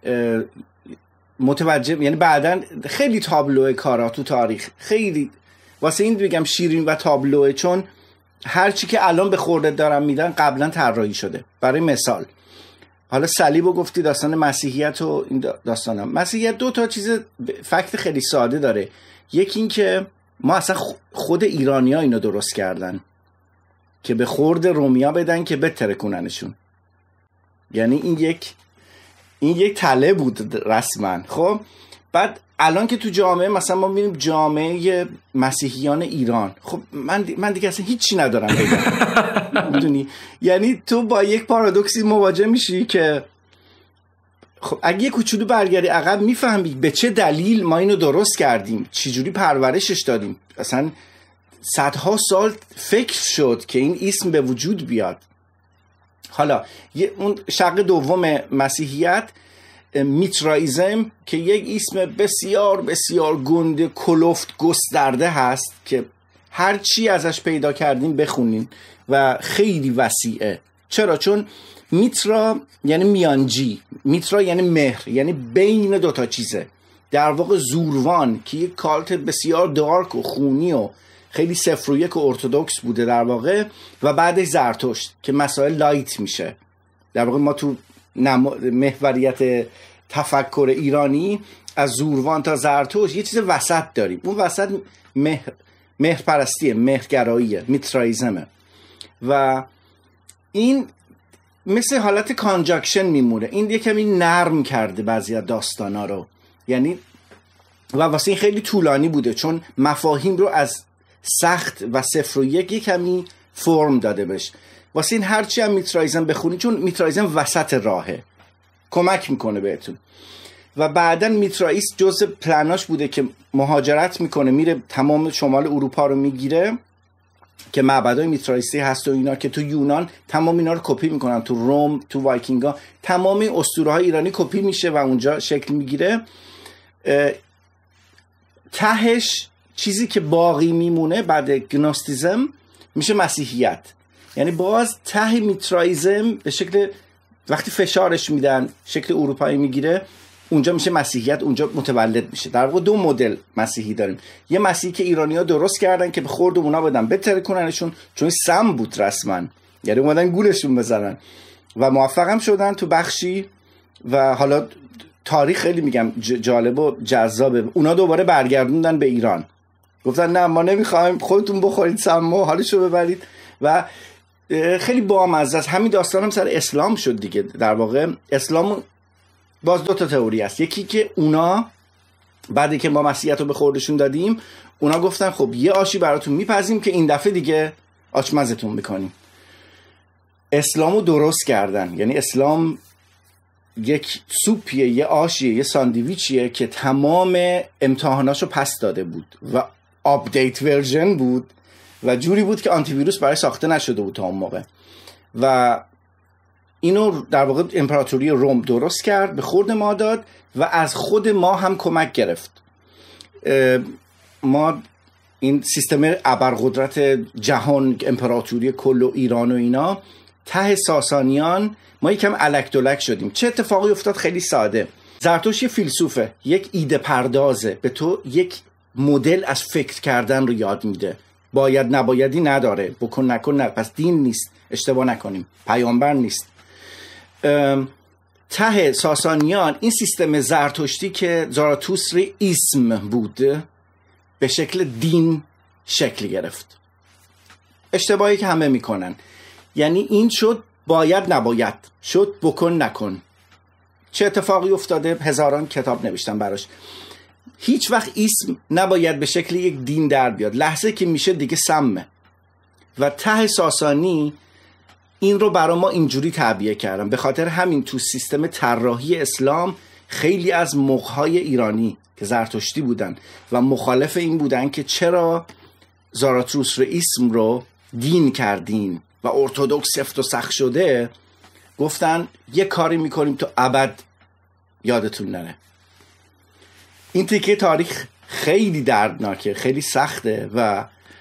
متوجه، یعنی بعدن خیلی تابلوه کارا تو تاریخ، خیلی واسه این بگم شیرین و تابلوه، چون هر چی که الان به خورده دارم میدن قبلا طراحی شده. برای مثال حالا صلیبو گفتی، داستان مسیحیت و این داستانم. مسیحیت دو تا چیز فکت خیلی ساده داره. یکی این که ما اصلا خود ایرانی‌ها اینو درست کردن که به خورد رومیا بدن که بترکوننشون. یعنی این یک این یک تله بود رسما. خب بعد الان که تو جامعه مثلا ما میبینیم جامعه مسیحیان ایران، خب من دی... من دیگه اصلا هیچی ندارم بگم. میدونی، یعنی تو با یک پارادوکسی مواجه میشی که خب اگه یه کوچولو برگردی عقب میفهمی به چه دلیل ما اینو درست کردیم، چجوری پرورشش دادیم. اصلا صدها سال فکر شد که این اسم به وجود بیاد. حالا یه اون شق دوم مسیحیت، میترائیزم، که یک اسم بسیار بسیار گنده، کلفت، گسترده هست که هر چی ازش پیدا کردین بخونین و خیلی وسیعه. چرا؟ چون میترا یعنی میانجی، میترا یعنی مهر، یعنی بین دوتا چیزه. در واقع زوروان که یک کالت بسیار دارک و خونی و خیلی صفر و یک و ارتودکس بوده در واقع، و بعدش زرتشت که مسائل لایت میشه. در واقع ما تو محوریت تفکر ایرانی از زوروان تا زرتشت یه چیز وسط داریم. اون وسط مهر مهرپرستیه، مهرگراییه، میترائیزمه و این مثل حالت کانجاکشن میمونه. این یه کمی نرم کرده بعضی از داستانا رو، یعنی و واسه این خیلی طولانی بوده چون مفاهیم رو از سخت و صفر و یک یه کمی فرم داده بهش. واسه این هرچی هم میترائیزم بخونی، چون میترائیزم وسط راهه، کمک میکنه بهتون. و بعدن میترائیس جزء پلناش بوده که مهاجرت میکنه، میره تمام شمال اروپا رو میگیره که معبدای میترائیسی هست و اینا، که تو یونان تمام اینا رو کپی میکنن، تو روم، تو وایکینگا تمام اسطوره‌های ایرانی کپی میشه و اونجا شکل میگیره. تهش چیزی که باقی میمونه بعد گنوستیزم میشه مسیحیت. یعنی باز ته میترائیزم به شکل وقتی فشارش میدن شکل اروپایی میگیره، اونجا میشه مسیحیت، اونجا متولد میشه. در واقع دو مدل مسیحی داریم. یه مسیحی که ایرانی‌ها درست کردن که به خورد اونا بدن بتره کننشون، چون سم بود رسما، یعنی اومدن گولشون بزنن و موفقم شدن تو بخشی. و حالا تاریخ خیلی میگم جالب و جذابه، اونا دوباره برگردوندن به ایران، گفتن نه ما نمیخوایم، خودتون بخورید سمو، حالشو ببرید. و خیلی بامزه است. همین داستان هم سر اسلام شد دیگه. در واقع اسلام باز دو تا تئوری است. یکی که اونا بعدی که ما مسیحیت رو به خوردشون دادیم، اونا گفتن خب یه آشی براتون میپزیم که این دفعه دیگه آچمزتون میکنیم. اسلامو درست کردن، یعنی اسلام یک سوپیه، یه آشیه، یه ساندویچیه که تمام امتحاناشو پس داده بود و آپدیت ورژن بود و جوری بود که آنتی ویروس برای ساخته نشده بود تا اون موقع. و اینو در واقع امپراتوری روم درست کرد، به خورد ما داد و از خود ما هم کمک گرفت. ما این سیستم ابرقدرت جهان، امپراتوری کل و ایران و اینا، ته ساسانیان ما یکم الک دلک شدیم. چه اتفاقی افتاد؟ خیلی ساده. زرتشت یه فیلسوفه، یک ایده پردازه، به تو یک مدل از فکر کردن رو یاد میده. باید نبایدی نداره، بکن نکن نه، پس دین نیست، اشتباه نکنیم، پیامبر نیست. ته ساسانیان این سیستم زرتشتی که زاراتوستری اسم بود به شکل دین شکل گرفت. اشتباهی که همه میکنن، یعنی این شد باید نباید، شد بکن نکن. چه اتفاقی افتاده؟ هزاران کتاب نوشتن براش. هیچ وقت اسم نباید به شکل یک دین در بیاد، لحظه که میشه دیگه سمه. و ته ساسانی این رو برای ما اینجوری تعبیه کردم. به خاطر همین تو سیستم طراحی اسلام خیلی از مغ‌های ایرانی که زرتشتی بودن و مخالف این بودن که چرا زاراتوستر اسم رو دین کردین و ارتدوکس سفت و سخت شده، گفتن یه کاری میکنیم تو ابد یادتون نره. این تیکه تاریخ خیلی دردناکه، خیلی سخته و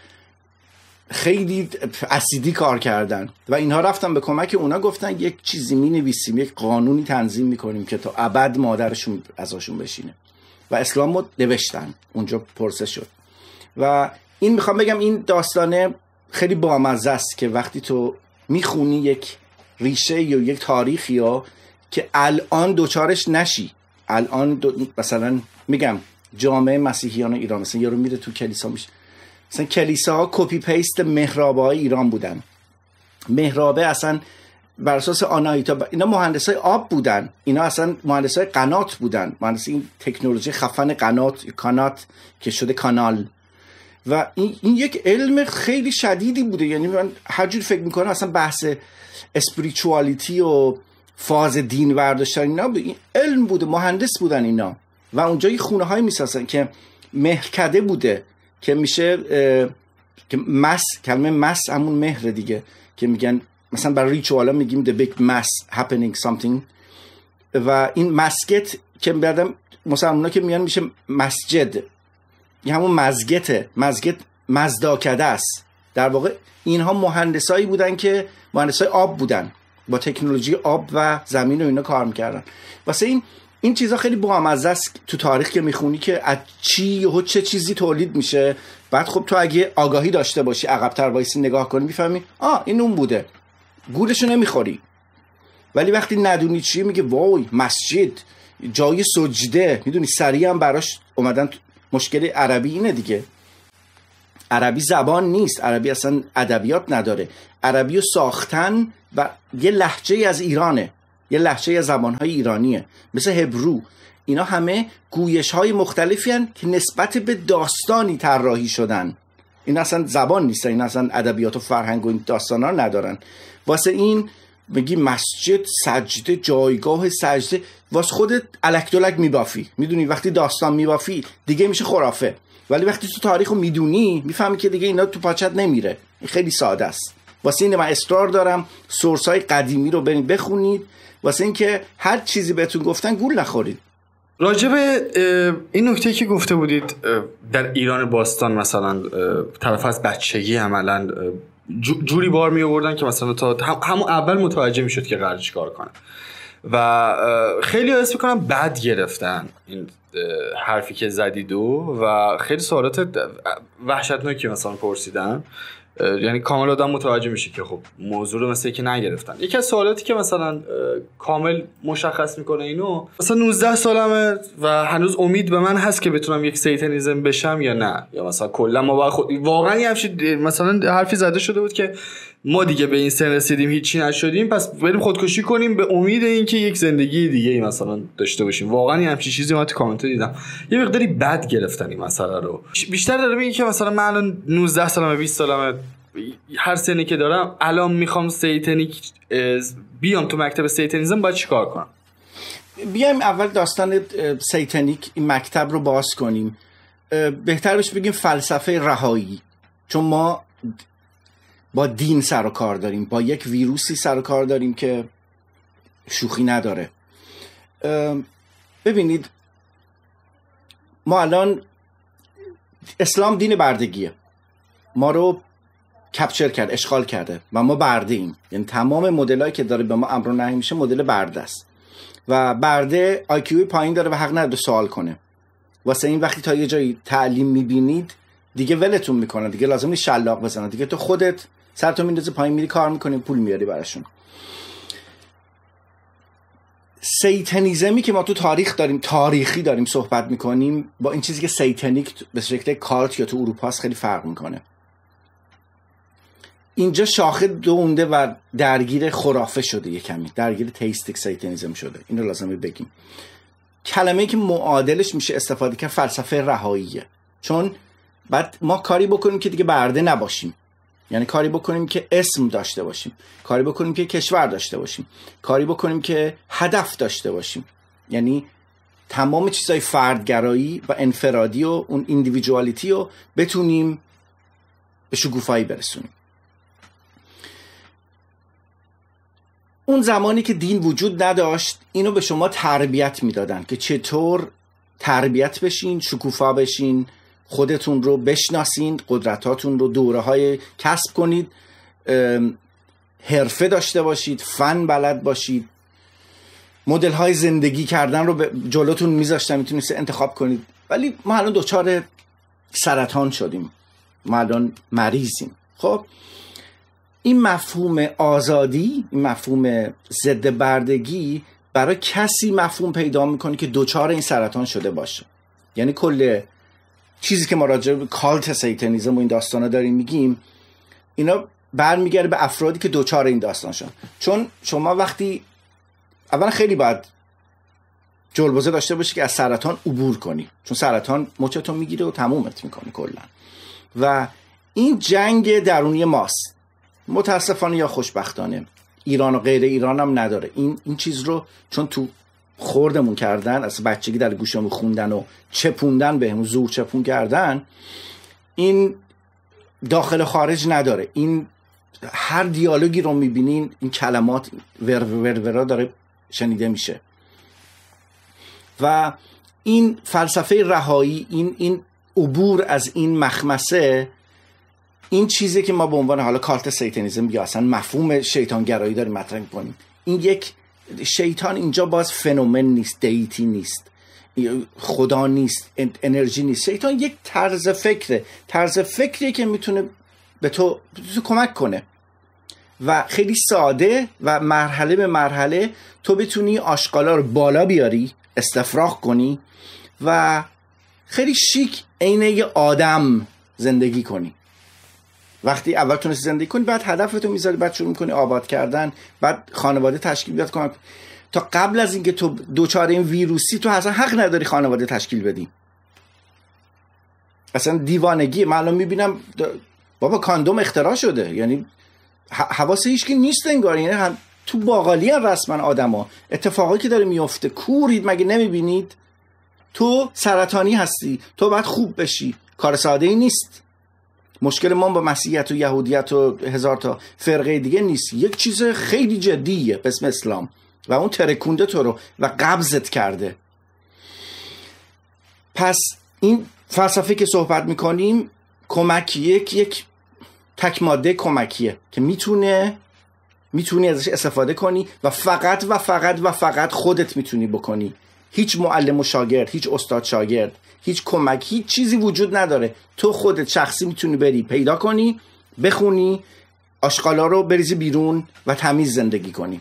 خیلی اسیدی کار کردن و اینها رفتن به کمک اونا، گفتن یک چیزی می نویسیم، یک قانونی تنظیم میکنیم که تا ابد مادرشون ازشون بشینه و اسلام رو نوشتن. اونجا پرسه شد. و این میخوام بگم این داستانه خیلی بامزه است که وقتی تو میخونی یک ریشه یا یک تاریخی یا که الان دوچارش نشی. الان دو مثلا میگم جامعه مسیحیان ایران، مثلا یارو میره تو کلیسا، میشه مثلا کلیساها کپی پیست محراب‌های ایران بودن. محرابه اصلا بر اساس آناهیتا، اینا مهندسای آب بودن، اینا اصلا مهندسای قنات بودن، مهندسی این تکنولوژی خفن قنات، کانات که شده کانال. و این, این یک علم خیلی شدیدی بوده. یعنی من هر جور فکر میکنم اصلا بحث اسپریچوالیتی و فاز دین برداشتن اینا این علم بوده، مهندس بودن اینا. و اونجا یه خونه های میسازن که مهرکده بوده که میشه که مس، کلمه مس همون مهر دیگه، که میگن مثلا برای ریچوالا میگیم the big mass happening something. و این مسجد که بعدم مسلمونا که میان میشه مسجد، این همون مسجده، مسجد مزداکده است. در واقع اینها مهندسایی بودن که مهندسای آب بودن، با تکنولوژی آب و زمین و اینا کار میکردن. واسه این این چیزا خیلی بامزه است تو تاریخ که میخونی که از چی و چه چیزی تولید میشه. بعد خب تو اگه آگاهی داشته باشی، عقب‌تر وایسی نگاه کنی، میفهمی آ این اون بوده، گولشو نمیخوری. ولی وقتی ندونی چیه، میگه وای مسجد، جای سجده، میدونی سریع هم براش اومدن. مشکل عربی اینه دیگه، عربی زبان نیست، عربی اصلا ادبیات نداره، عربی رو ساختن و یه لهجه از ایرانه، یه لهجه از زبانهای ایرانیه، مثل هبرو. اینا همه گویش های مختلفی هن که نسبت به داستانی طراحی شدن. این اصلا زبان نیست، این اصلا ادبیات و فرهنگ و این داستان ها ندارن. واسه این بگی مسجد سجده، جایگاه سجده، واسه خودت الک دلک میبافی. میدونی وقتی داستان میبافی دیگه میشه خرافه، ولی وقتی تو تاریخو میدونی میفهمی که دیگه اینا تو پاچت نمیره. این خیلی ساده است. واسه این من اصرار دارم سورس های قدیمی رو برید بخونید، واسه این که هر چیزی بهتون گفتن گول نخورید. راجب این نکته که گفته بودید در ایران باستان مثلا طرف از بچگی عملا جوری بار می آوردن که مثلا تا همون اول متوجه میشد که قراره چیکار کنه و خیلی حس میکنم بد گرفتن این حرفی که زدید و خیلی سوالات وحشتناکی مثلا پرسیدن. یعنی کامل آدم متوجه میشه که خب موضوع رو مثلا که نگرفتن. یکی از سوالاتی که مثلا کامل مشخص میکنه اینو، مثلا نوزده سالمه و هنوز امید به من هست که بتونم یک سیتانیزم بشم یا نه، یا مثلا کلا ما باید خود واقعا یه همچین مثلا حرفی زده شده بود که ما دیگه به این سن رسیدیم هیچی نشدیم پس بریم خودکشی کنیم به امید اینکه یک زندگی دیگه ای مثلا داشته باشیم. واقعا یه همچین چیزی من تو کامنت دیدم. یه مقداری بد گرفتن این مسئله رو. بیشتر داره میگه که مثلا من الان نوزده سالمه، بیست سالمه، هر سنی که دارم الان میخوام سیتانیک بیام تو مکتب سیتانیزم باید چیکار کنم؟ بیایم اول داستان سیتانیک این مکتب رو باز کنیم. بهتر بهش بگیم فلسفه رهایی، چون ما با دین سر و کار داریم، با یک ویروسی سر و کار داریم که شوخی نداره. ببینید ما الان اسلام دین بردگیه، ما رو کپچر کرد، اشغال کرده و ما برده ایم. یعنی تمام مدلایی که داره به ما امر و نهی میشه مدل برده است و برده آی کیو پایین داره و حق نداره سوال کنه. واسه این وقتی تا یه جایی تعلیم میبینید دیگه ولتون میکنن، دیگه لازم نیست شلاق بزنن، دیگه تو خودت سرتو میندازی پایین میری کار میکنی پول میاری براشون. سیتانیزمی که ما تو تاریخ داریم، تاریخی داریم صحبت میکنیم، با این چیزی که سیتانیک به شکل کالت یا تو اروپا خیلی فرق میکنه. اینجا شاخه دونده و درگیر خرافه شده، یه کمی درگیر تئیستیک سیتانیزم شده. اینو لازمه بگیم. کلمه‌ای که معادلش میشه استفاده کرد فلسفه رهاییه، چون بعد ما کاری بکنیم که دیگه برده نباشیم، یعنی کاری بکنیم که اسم داشته باشیم، کاری بکنیم که کشور داشته باشیم، کاری بکنیم که هدف داشته باشیم، یعنی تمام چیزای فردگرایی و انفرادی و اون ایندیویدوالیتی رو بتونیم به شکوفایی برسونیم. اون زمانی که دین وجود نداشت اینو به شما تربیت میدادن که چطور تربیت بشین، شکوفا بشین، خودتون رو بشناسین، قدرتاتون رو دوره های کسب کنید، حرفه داشته باشید، فن بلد باشید، مدل های زندگی کردن رو جلوتون میذاشتن میتونید انتخاب کنید. ولی ما الان دوچار سرطان شدیم، ما الان مریضیم. خب این مفهوم آزادی، این مفهوم ضد بردگی برای کسی مفهوم پیدا میکنه که دوچار این سرطان شده باشه. یعنی کل چیزی که ما راجع به کالت سیتانیزم و این داستانا داریم میگیم اینا برمیگرده به افرادی که دوچار این داستان شدن. چون شما وقتی اولا خیلی باید جلوزه داشته باشی که از سرطان عبور کنی، چون سرطان مچتو میگیره و تمومت میکنه کلا. و این جنگ درونی ماست، متاسفانه یا خوشبختانه ایران و غیر ایران هم نداره. این این چیز رو چون تو خوردمون کردن، از بچگی در گوشمون خوندن و چپوندن بهمون، زور چپون کردن، این داخل خارج نداره. این هر دیالوگی رو میبینین این کلمات ور ور ورا داره شنیده میشه. و این فلسفه رهایی، این این عبور از این مخمسه، این چیزی که ما به عنوان حالا کالت سیتانیزم یا اصلا مفهوم شیطانگرایی داریم مطرح می‌کنیم. این یک شیطان اینجا باز فنومن نیست، دیتی نیست، خدا نیست، انرژی نیست. شیطان یک طرز فکره، طرز فکریه که میتونه به تو, تو کمک کنه و خیلی ساده و مرحله به مرحله تو بتونی آشغالا رو بالا بیاری، استفراغ کنی و خیلی شیک عین یه آدم زندگی کنی. وقتی اول تونستی زندگی کنی بعد هدفتو میذاری، بعد شروع میکنی آباد کردن، بعد خانواده تشکیل بیاد کنی. تا قبل از اینکه تو دوچار این ویروسی تو اصلا حق نداری خانواده تشکیل بدی. اصلا دیوانگی. من الان میبینم بابا کاندوم اختراع شده، یعنی حواس هیچ کی نیست انگار، یعنی هم تو باقالی هم رسما آدما. اتفاقی که داره میفته کورید مگه نمیبینید؟ تو سرطانی هستی، تو باید خوب بشی. کار ساده ای نیست. مشکل ما با مسیحیت و یهودیت و هزار تا فرقه دیگه نیست، یک چیز خیلی جدیه به اسم اسلام و اون ترکونده تو رو و قبضت کرده. پس این فلسفه که صحبت میکنیم کمکیه، یک تک ماده کمکیه که میتونه میتونی ازش استفاده کنی و فقط و فقط و فقط خودت میتونی بکنی. هیچ معلم و شاگرد، هیچ استاد شاگرد، هیچ کمک، هیچ چیزی وجود نداره. تو خودت شخصی میتونی بری پیدا کنی، بخونی، آشغالا رو بریزی بیرون و تمیز زندگی کنی.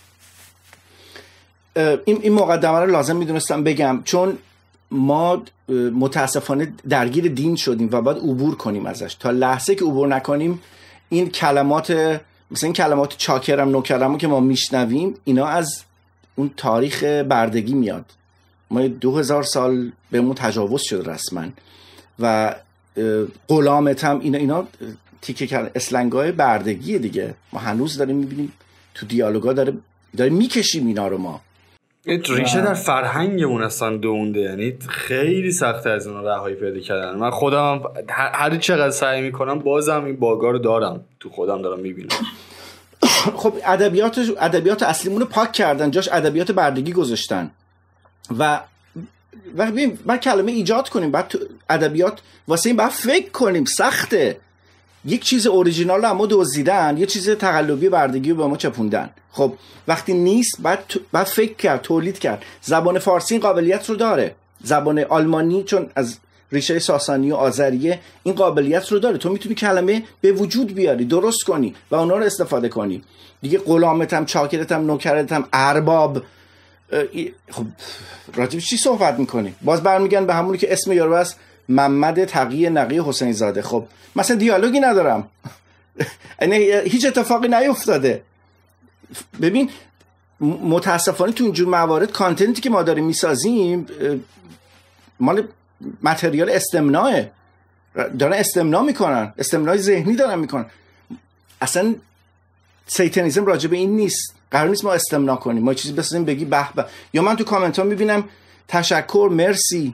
این این مقدمه رو لازم میدونستم بگم، چون ما متاسفانه درگیر دین شدیم و باید عبور کنیم ازش. تا لحظه که عبور نکنیم این کلمات، مثلا این کلمات چاکرم نوکرمو که ما میشنویم، اینا از اون تاریخ بردگی میاد. ما دو هزار سال بهمون تجاوز شد رسما و غلامت هم اینا اینا تیکه کردن اسلنگای بردگی دیگه. ما هنوز داریم میبینیم تو دیالوگا داره داره میکشیم اینا رو. ما این ریشه در فرهنگمون اصلا دونده، یعنی خیلی سخته از اون رهایی پیدا کردن. من خودم هر چقدر سعی میکنم بازم این باگا رو دارم تو خودم، دارم میبینم. خب ادبیات ادبیات اصلیمون رو پاک کردن، جاش ادبیات بردگی گذاشتن و و ببین ما کلمه ایجاد کنیم، بعد تو ادبیات واسه این بعد فکر کنیم. سخته. یک چیز اوریجینال رو اما دزدیدن، یه چیز تقلبی بردگی رو به ما چپوندن. خب وقتی نیست بعد بعد فکر کرد، تولید کرد. زبان فارسی این قابلیت رو داره، زبان آلمانی چون از ریشه ساسانی و آذریه این قابلیت رو داره. تو میتونی کلمه به وجود بیاری، درست کنی و اونا رو استفاده کنی دیگه. غلامتم، چاکرتم، نوکرتم، ارباب. خب راجب چی صحبت میکنی؟ باز برمیگن به همونی که اسم یارو است، محمد تقی نقی حسین زاده. خب مثلا دیالوگی ندارم یعنی هیچ اتفاقی نیفتاده. ببین متاسفانه تو اینجور موارد کانتنتی که ما داریم میسازیم مال متریال استمناه، دارن استمنا میکنن، استمنای ذهنی دارن میکنن. اصلا سیتانیسم راجع به این نیست. قرار نیست ما استمنا کنیم، ما چیزی بسازیم بگی به به. یا من تو کامنت ها میبینم تشکر، مرسی.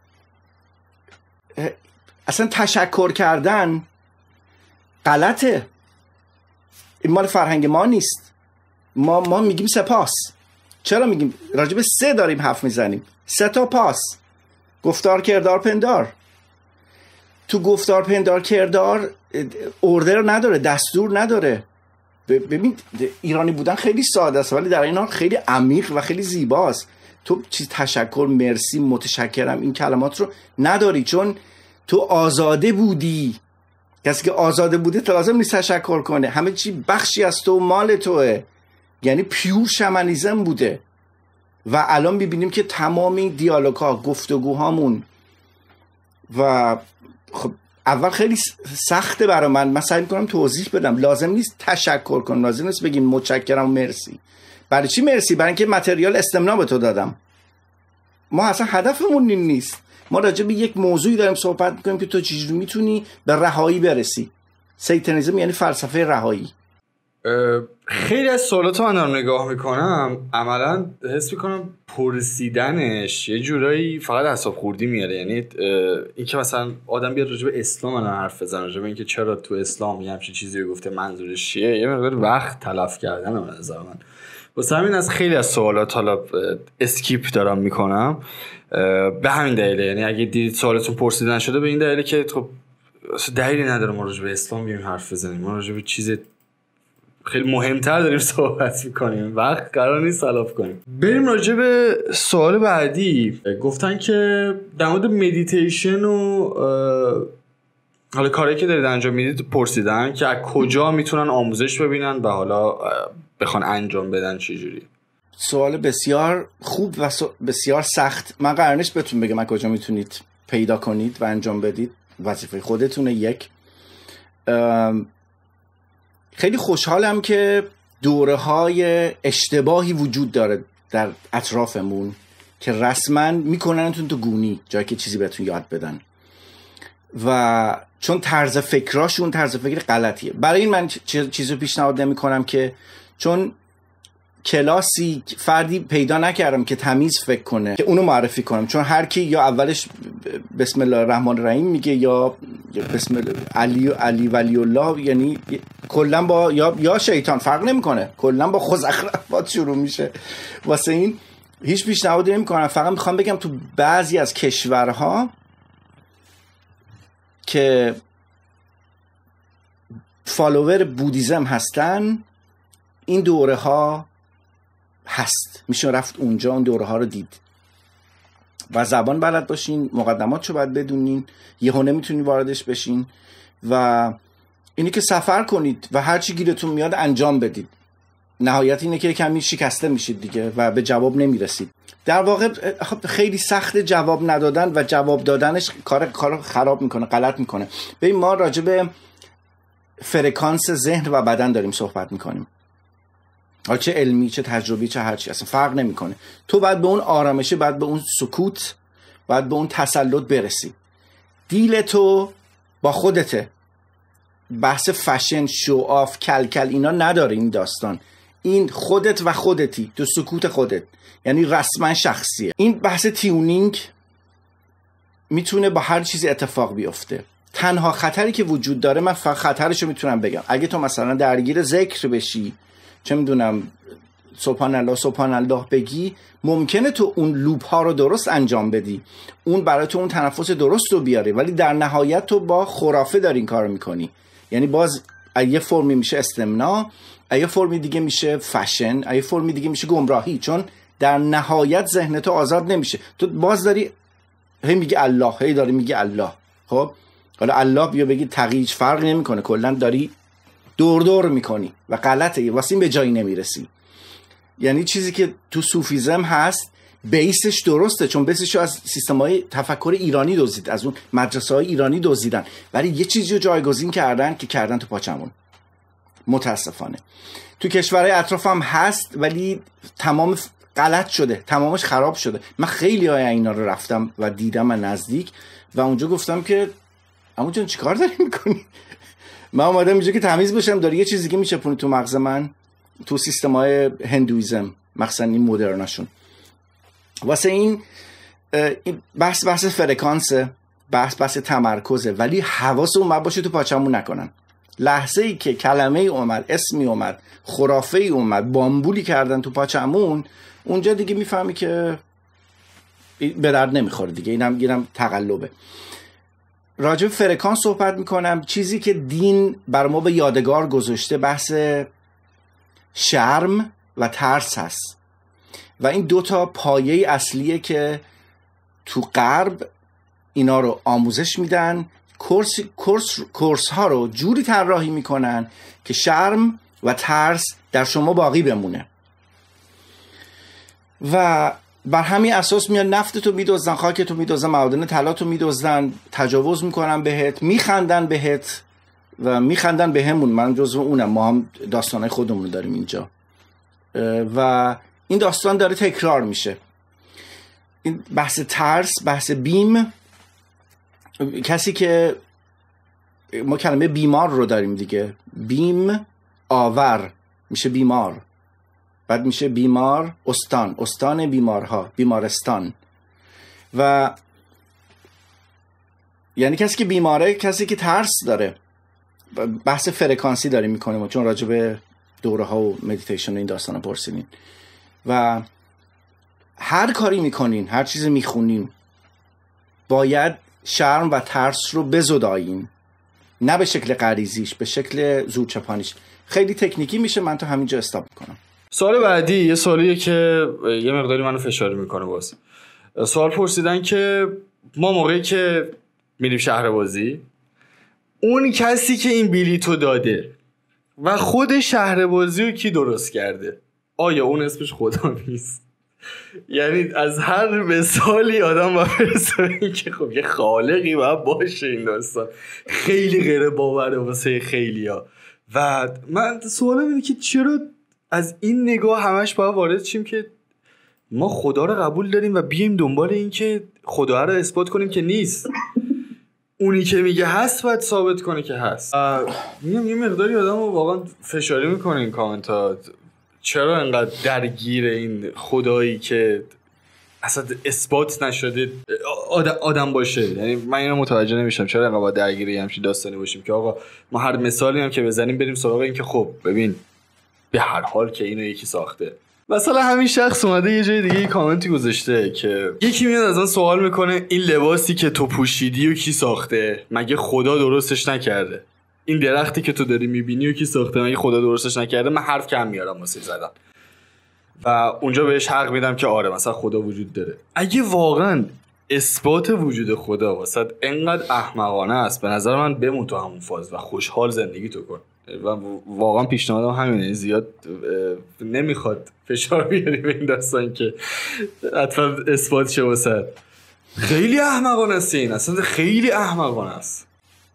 اصلا تشکر کردن غلطه، این مال فرهنگ ما نیست. ما ما میگیم سپاس. چرا میگیم؟ راجع به سه داریم حرف میزنیم، سه تا پاس. گفتار، کردار، پندار. تو گفتار، پندار، کردار اوردر نداره، دستور نداره. ببین ایرانی بودن خیلی ساده است ولی در این حال خیلی عمیق و خیلی زیباست. تو چیز تشکر، مرسی، متشکرم، این کلمات رو نداری چون تو آزاده بودی. کسی که آزاده بوده تو لازم نیست تشکر کنه، همه چی بخشی از تو، مال توه. یعنی پیور شمنیزم بوده. و الان میبینیم که تمامی دیالوگ ها، گفتگوهامون و خب اول خیلی سخته برای من، من سعی میکنم توضیح بدم. لازم نیست تشکر کن، لازم نیست بگیم متشکرم و مرسی. برای چی مرسی؟ برای اینکه متریال استمنا به تو دادم. ما اصلا هدفمون این نیست. ما راجع به یک موضوعی داریم صحبت میکنیم که تو چجوری میتونی به رهایی برسی. سیتانیسم یعنی فلسفه رهایی. خیلی از سوالات من دارم نگاه میکنم، عملا حس میکنم پرسیدنش یه جورایی فقط اعصاب خوردی میاره. یعنی این که مثلا آدم بیاد راجع به اسلام الان حرف بزنه، راجع به اینکه چرا تو اسلام یه همچین چیزی رو گفته، منظورش چیه، یه مقدار وقت تلف کردن به نظر من. واسه همین از خیلی از سوالات حالا اسکیپ دارم میکنم به همین دلیله. یعنی اگه دیدید سوالتون پرسیدن شده به این دلیله که خب دلیلی نداره ما راجع به اسلام بیایم حرف بزنیم. ما راجع به چیز خیلی مهمتر داریم صحبت میکنیم، وقت قرار نیست تلف کنیم. بریم راجع به سوال بعدی. گفتن که در مورد مدیتیشن و حالا کاری که دارید انجام میدید پرسیدن که از کجا میتونن آموزش ببینن و حالا بخوان انجام بدن چجوری. سوال بسیار خوب و بسیار سخت. من قرار نیست بهتون بگم از کجا میتونید پیدا کنید و انجام بدید، وظیفه خودتونه. یک خیلی خوشحالم که دوره های اشتباهی وجود داره در اطرافمون که رسما میکننتون تو گونی جایی که چیزی بهتون یاد بدن و چون طرز فکراشون طرز فکر غلطیه. برای این من چیزو پیشنهاد نمی کنم که چون کلاسی فردی پیدا نکردم که تمیز فکر کنه که اونو معرفی کنم، چون هر کی یا اولش بسم الله الرحمن الرحیم میگه یا بسم الله علی علی ولی الله، یعنی کلا با یا یا شیطان فرق نمیکنه، کلا با خزخرفات شروع میشه. واسه این هیچ پیشنهادی نمیکنم، فقط میخوام بگم تو بعضی از کشورها که فالوور بودیزم هستن این دوره ها هست، میشه رفت اونجا اون دوره ها رو دید و زبان بلد باشین، مقدماتشو باید بدونین، یهو نمیتونین واردش بشین و اینی که سفر کنید و هر چی گیرتون میاد انجام بدید. نهایت اینه که کمی شکسته میشید دیگه و به جواب نمیرسید. در واقع خیلی سخت جواب ندادن و جواب دادنش کار کارو خراب میکنه، غلط میکنه. ببین ما راجع به فرکانس ذهن و بدن داریم صحبت میکنیم، حالا چه علمی چه تجربی چه هر چی، اصلا فرق نمیکنه. تو باید به اون آرامشه، باید به اون سکوت، باید به اون تسلط برسی. دیل تو با خودته. بحث فشن، شو آف، کل کل اینا نداره این داستان. این خودت و خودتی، تو سکوت خودت، یعنی رسما شخصیه. این بحث تیونینگ میتونه با هر چیزی اتفاق بیفته. تنها خطری که وجود داره، من فقط خطرشو میتونم بگم، اگه تو مثلا درگیر ذکر بشی، چه میدونم سبحان الله سبحان الله بگی، ممکنه تو اون لوپ ها رو درست انجام بدی، اون برای تو اون تنفس درست رو بیاره، ولی در نهایت تو با خرافه داری این کار میکنی. یعنی باز یه فرمی میشه استمناء، یه فرمی دیگه میشه فشن، یه فرمی دیگه میشه گمراهی، چون در نهایت ذهن تو آزاد نمیشه. تو باز داری هی میگی الله، هی داری میگی الله. خب حالا الله بیا بگی تغییج فرق نمیکنه، کلا داری دور دور میکنی و غلطه، واسه این به جایی نمیرسی. یعنی چیزی که تو صوفیزم هست بیسش درسته، چون بیسش از سیستم‌های تفکر ایرانی دزدید، از اون مدرسه‌های ایرانی دزدیدن، ولی یه چیزی رو جایگزین کردن که کردن تو پاچمون. متاسفانه تو کشورهای اطرافم هست ولی تمام غلط شده، تمامش خراب شده. من خیلی های اینا رو رفتم و دیدم من نزدیک و اونجا گفتم که عمو جان چیکار داری میکنی؟ من اومدم اینجا که تمیز بشم، داری یه چیزی که میچپونی تو مغز من، تو سیستم‌های هندویزم، مخصوصا این مدرناشون. واسه این بحث بحث فرکانس، بحث بحث تمرکزه، ولی حواسمون باید باشه تو پاچمون نکنن. لحظه ای که کلمه ای اومد، اسمی اومد، خرافه ای اومد، بامبولی کردن تو پاچمون، اونجا دیگه میفهمی که به درد نمیخوره دیگه. اینم گیرم تقلبه. راجع به فرکانس صحبت میکنم. چیزی که دین بر ما به یادگار گذاشته بحث شرم و ترس هست و این دوتا پایه اصلیه که تو غرب اینا رو آموزش میدن. کورس, کورس, کورس ها رو جوری طراحی میکنن که شرم و ترس در شما باقی بمونه و بر همین اساس میان نفتتو میدوزن، خاکتو میدوزن، معادن طلاتو میدوزن، تجاوز میکنن بهت، میخندن بهت و میخندن به همون. من جزو اونم، ما هم داستانهای خودمون داریم اینجا و این داستان داره تکرار میشه. این بحث ترس، بحث بیم، کسی که ما کلمه بیمار رو داریم دیگه، بیم آور میشه بیمار، بعد میشه بیمار استان، استان بیمارها، بیمارستان. و یعنی کسی که بیماره، کسی که ترس داره. بحث فرکانسی داریم میکنیم چون راجع به دوره ها و مدیتیشن و این داستانا پرسیدین و هر کاری میکنین، هر چیزی میخونین، باید شرم و ترس رو بزدایین، نه به شکل غریزیش، به شکل زورچپانیش. خیلی تکنیکی میشه، من تو همینجا استاپ میکنم. سوال بعدی یه سوالیه که یه مقداری منو فشار میکنه. باز سوال پرسیدن که ما موقعی که میریم شهر بازی، اون کسی که این بلیتو داده و خود شهر بازی رو کی درست کرده؟ آیا اون اسمش خدا نیست؟ یعنی از هر مثالی آدم باید برسه که خب یه خالقی باید باشه این داستان. خیلی غیر باوره واسه خیلی ها. و من سوالم اینه که چرا از این نگاه همش باید وارد شیم که ما خدا رو قبول داریم و بیایم دنبال این که خدا رو اثبات کنیم که نیست. اونی که میگه هست باید ثابت کنه که هست. میگم یه مقداری آدم رو واقعا فشاری میکنه این کامنت ها. چرا انقدر درگیر این خدایی که اصلا اثبات نشده آدم باشه؟ یعنی من اینو متوجه نمیشم چرا انقدر باید درگیر همچین داستانی باشیم که آقا ما هر مثالی هم که بزنیم بریم سراغ این که خب ببین به هر حال که اینو یکی ساخته. مثلا همین شخص اومده یه جای دیگه یه کامنتی گذاشته که یکی میاد از اون سوال میکنه این لباسی که تو پوشیدی و کی ساخته؟ مگه خدا درستش نکرده؟ این درختی که تو داری میبینی و کی ساخته؟ مگه خدا درستش نکرده؟ من حرف کم میارم واسه زدن و اونجا بهش حق میدم که آره مثلا خدا وجود داره. اگه واقعا اثبات وجود خدا واسه انقدر احمقانه است، به نظر من بمون تو همون فاز و خوشحال زندگی تو کن. و واقعا پیشنهادم همینه، زیاد نمیخواد فشار بیاری به این داستان که حتما اثبات شه واسه. خیلی احمقانه است این، اصلا خیلی احمقانه است.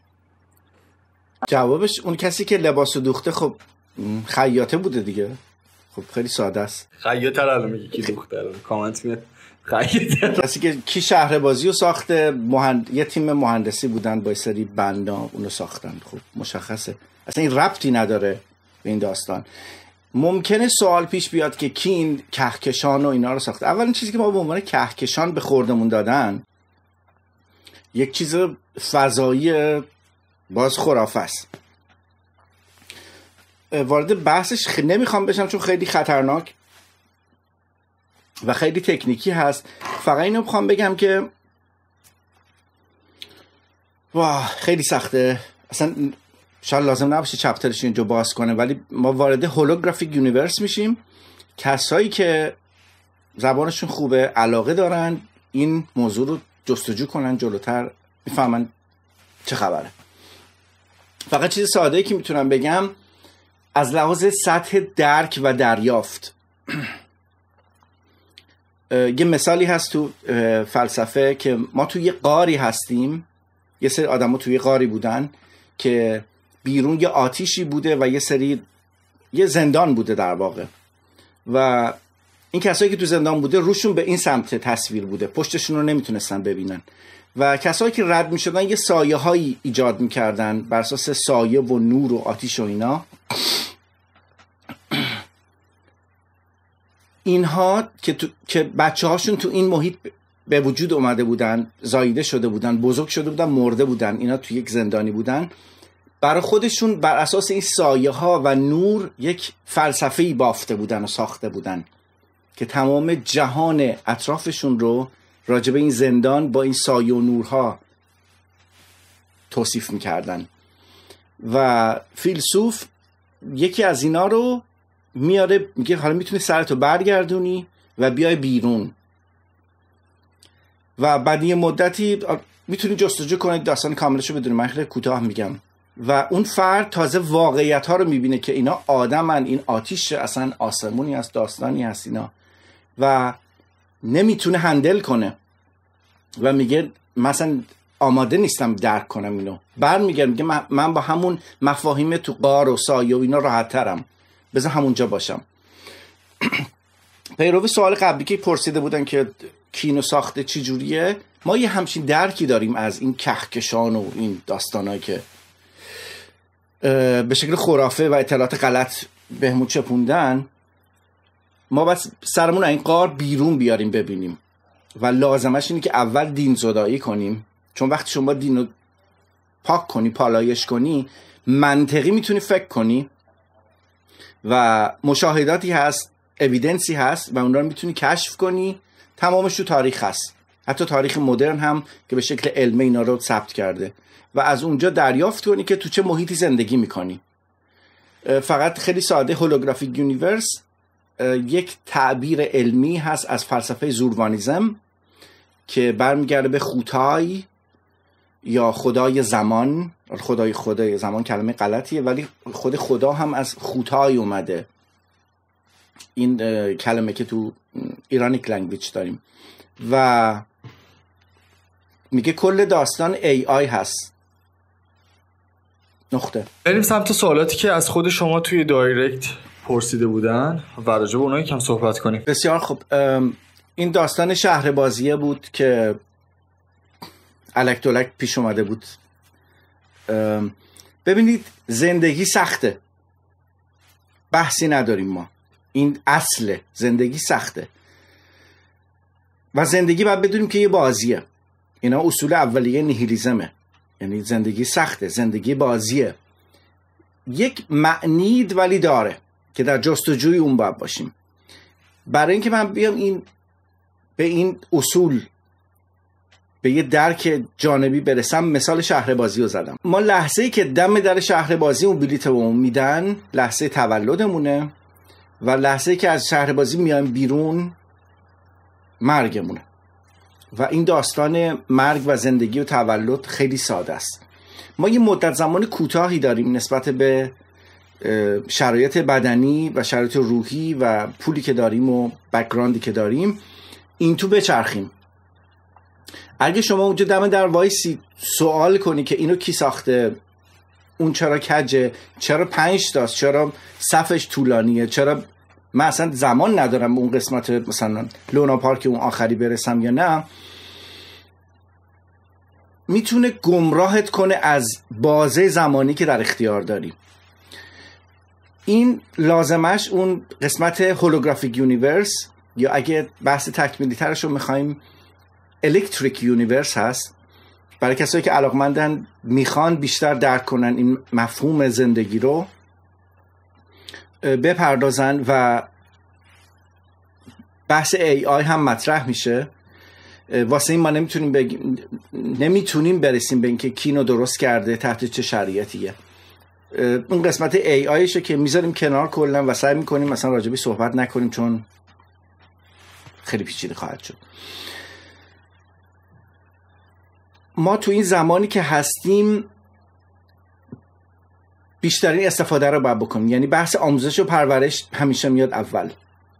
جوابش اون کسی که لباسو دوخته خب خیاطه بوده دیگه. خب خیلی ساده است. خیاطه الان میگه کی دوخته؟ الان کامنت میاد خیاطه. کسی که کی شهر بازی رو ساخته، مهند... یه تیم مهندسی بودن با سری بندا اونو ساختن. خب مشخصه اصلا این ربطی نداره به این داستان. ممکنه سوال پیش بیاد که کی این کهکشان و اینا رو ساخته. اولین چیزی که ما به عنوان کهکشان به خوردمون دادن یک چیز فضایی باز خرافه است. وارد بحثش خ... نمیخوام بشم چون خیلی خطرناک و خیلی تکنیکی هست. فقط اینو میخوام بگم که واه خیلی سخته اصلا. شاید لازم نباشه چپترش اینجا باز کنه، ولی ما وارد هولوگرافیک یونیورس میشیم. کسایی که زبانشون خوبه، علاقه دارن این موضوع رو جستجو کنن، جلوتر میفهمن چه خبره. فقط چیز ساده‌ای که میتونم بگم از لحاظ سطح درک و دریافت یه مثالی هست تو فلسفه که ما توی یه غاری هستیم، یه سری آدم‌ها توی یه غاری بودن که بیرون یه آتیشی بوده و یه سری یه زندان بوده در واقع، و این کسایی که تو زندان بوده روشون به این سمت تصویر بوده، پشتشون رو نمیتونستن ببینن و کسایی که رد میشدن یه سایه هایی ایجاد میکردن بر اساس سایه و نور و آتیش و اینا. اینها که, تو... که بچه هاشون تو این محیط به وجود اومده بودن، زاییده شده بودن، بزرگ شده بودن، مرده بودن، اینا تو یک زندانی بودن، برای خودشون بر اساس این سایه ها و نور یک فلسفه‌ای بافته بودن و ساخته بودن که تمام جهان اطرافشون رو راجع به این زندان با این سایه و نورها توصیف میکردن. و فیلسوف یکی از اینا رو میاره، میگه حالا میتونی سرتو برگردونی و بیای بیرون و بعد یه مدتی میتونی جستجو کنید داستان کاملشو بدونی. من خیلی کوتاه میگم. و اون فرد تازه واقعیت ها رو میبینه که اینا آدمن، این آتیش اصلا آسمونی هست، داستانی هست اینا، و نمیتونه هندل کنه و میگه مثلا آماده نیستم درک کنم اینو. برمیگره میگه من با همون مفاهیم تو غار و سایه و اینا راحت ترم، بذار همونجا باشم. پیرو سوال قبلی که پرسیده بودن که کینو ساخته چی جوریه، ما یه همچین درکی داریم از این کهکشان و این داستانایی که به شکل خرافه و اطلاعات غلط بهمون چپوندن. ما بس سرمون این غار بیرون بیاریم ببینیم و لازمش اینه که اول دین زدایی کنیم، چون وقتی شما دین رو پاک کنی، پالایش کنی، منطقی میتونی فکر کنی و مشاهداتی هست، اویدنسی هست و اون رو میتونی کشف کنی. تمامش تو تاریخ هست، حتی تاریخ مدرن هم که به شکل علمی اینا رو ثبت کرده و از اونجا دریافت کنی که تو چه محیطی زندگی میکنی. فقط خیلی ساده، هولوگرافیک یونیورس یک تعبیر علمی هست از فلسفه زوروانیزم که برمیگرده به خوتای یا خدای زمان. خدای خدای زمان کلمه غلطیه، ولی خود خدا هم از خوتای اومده این کلمه که تو ایرانیک لنگویج داریم و میگه کل داستان ای آی هست. نقطه. بریم سمت سوالاتی که از خود شما توی دایرکت پرسیده بودن و راجع به اونها یکم صحبت کنیم. بسیار خوب. این داستان شهر بازیه بود که الک دولک پیش اومده بود. ببینید زندگی سخته، بحثی نداریم ما، این اصله، زندگی سخته و زندگی باید بدونیم که یه بازیه. اینا اصول اولیه نیهیلیزمه، یعنی زندگی سخته، زندگی بازیه، یک معنی ولی داره که در جستجوی اون باید باشیم. برای اینکه من بیام این به این اصول به یه درک جانبی برسم، مثال شهر بازی رو زدم. ما لحظه‌ای که دم در شهر بازی اون بلیط رو میدن، لحظه تولدمونه و لحظه‌ای که از شهر بازی میایم بیرون مرگمونه. و این داستان مرگ و زندگی و تولد خیلی ساده است. ما یه مدت زمان کوتاهی داریم نسبت به شرایط بدنی و شرایط روحی و پولی که داریم و بک‌گراندی که داریم این تو بچرخیم. اگه شما اونجا دم در وایسی سوال کنی که اینو کی ساخته، اون چرا کجه، چرا پنج تاست، چرا صفش طولانیه، چرا من اصلا زمان ندارم به اون قسمت مثلا لونا پارک اون آخری برسم یا نه، میتونه گمراهت کنه از بازه زمانی که در اختیار داری. این لازمش اون قسمت هولوگرافیک یونیورس، یا اگه بحث تکمیلی ترش رو میخوایم الکتریک یونیورس هست. برای کسایی که علاقمندن میخوان بیشتر درک کنن این مفهوم زندگی رو بپردازن و بحث ای آی هم مطرح میشه. واسه این ما نمیتونیم بگیم نمیتونیم برسیم به اینکه کی اینو درست کرده، تحت چه شرایطیه. اون قسمت ای آیشه که میذاریم کنار کلا و سعی میکنیم مثلا راجبی صحبت نکنیم چون خیلی پیچیده خواهد شد. ما تو این زمانی که هستیم بیشترین استفاده رو باید بکنیم. یعنی بحث آموزش و پرورش همیشه میاد اول.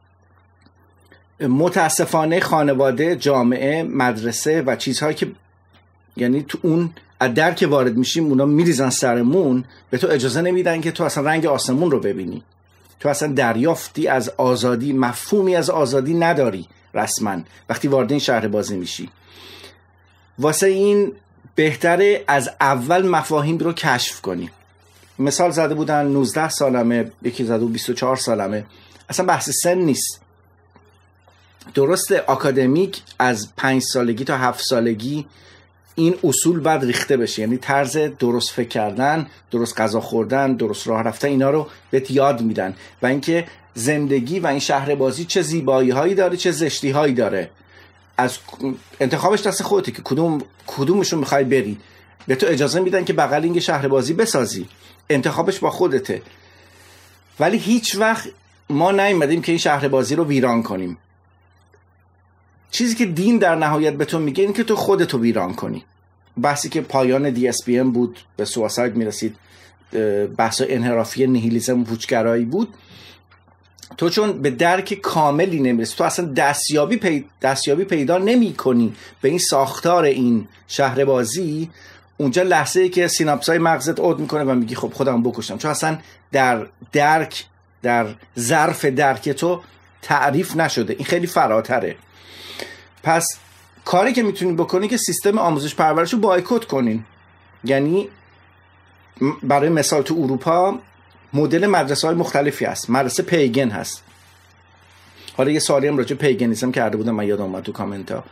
متاسفانه خانواده، جامعه، مدرسه و چیزهایی که یعنی تو اون در که وارد میشیم اونا میریزن سرمون، به تو اجازه نمیدن که تو اصلا رنگ آسمون رو ببینی. تو اصلا دریافتی از آزادی، مفهومی از آزادی نداری رسما وقتی وارد این شهر بازی میشی. واسه این بهتره از اول مفاهیم رو کشف کنی. مثال زده بودن نوزده سالمه، یکی زده بود بیست و چهار سالمه. اصلا بحث سن نیست. درسته آکادمیک از پنج سالگی تا هفت سالگی این اصول باید ریخته بشه، یعنی طرز درست فکر کردن، درست غذا خوردن، درست راه رفتن، اینا رو بهت یاد میدن و اینکه زندگی و این شهر بازی چه زیبایی هایی داره چه زشتی هایی داره. از انتخابش دست خودته که کدوم کدومشون میخوای بری. به تو اجازه میدن که بغل این شهر بازی بسازی، انتخابش با خودته. ولی هیچ وقت ما نیومدیم که این شهر بازی رو ویران کنیم. چیزی که دین در نهایت به تو میگه این که تو خودتو ویران کنی. بحثی که پایان دی اس پی ام بود، به سواساید میرسید، بحث انحرافی نیهیلیسم و پوچگرایی بود. تو چون به درک کاملی نمیرسی، تو اصلا دستیابی, پی... دستیابی پیدا نمی کنی به این ساختار این شهر بازی، اونجا لحظه‌ای که سیناپسای مغزت عود میکنه و میگی خب خودم بکشم، چون اصلا در درک، در ظرف درک تو تعریف نشده. این خیلی فراتره. پس کاری که میتونین بکنین که سیستم آموزش پرورش رو بایکوت کنین. یعنی برای مثال تو اروپا مدل مدرسه های مختلفی هست. مدرسه پیگن هست. حالا یه سوالی هم راجع پیگنیسم کرده بودم، من یادم اومد تو کامنت ها.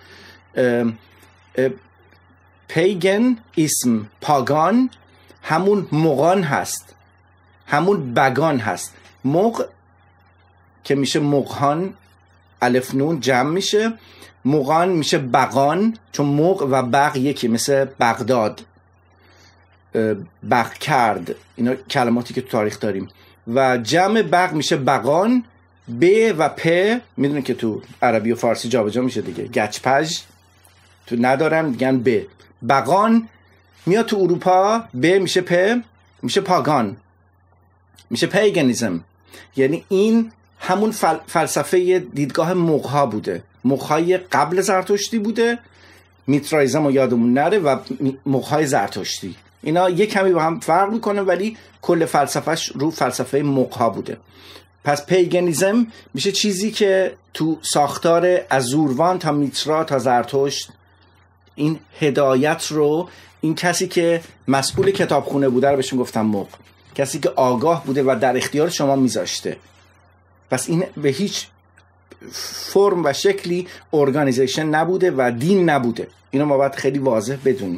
پیگن اسم پاگان همون مغان هست، همون بگان هست. مغ که میشه مغان، الف نون جمع میشه، مغان میشه بقان، چون مغ و بق یکی، مثل بغداد، بق کرد، اینا کلماتی که تو تاریخ داریم. و جمع بق میشه بقان. ب و پ میدونی که تو عربی و فارسی جابجا میشه دیگه، گچپژ تو ندارن میگن ب. بقان میاد تو اروپا، ب میشه پ، میشه پاگان، میشه پیگنیزم. یعنی این همون فل... فلسفه دیدگاه مغها بوده، مغهای قبل زرتشتی بوده، میترائیزم رو یادمون نره و مغهای زرتشتی. اینا یک کمی با هم فرق میکنه ولی کل فلسفهش رو فلسفه مغها بوده. پس پیگنیزم میشه چیزی که تو ساختار از زوروان تا میترا تا زرتشت این هدایت رو، این کسی که مسئول کتابخونه بوده رو بهشون گفتم مغ، کسی که آگاه بوده و در اختیار شما میذاشته. پس این به هیچ فرم و شکلی ارگانیزیشن نبوده و دین نبوده. اینو ما باید خیلی واضح بدونیم.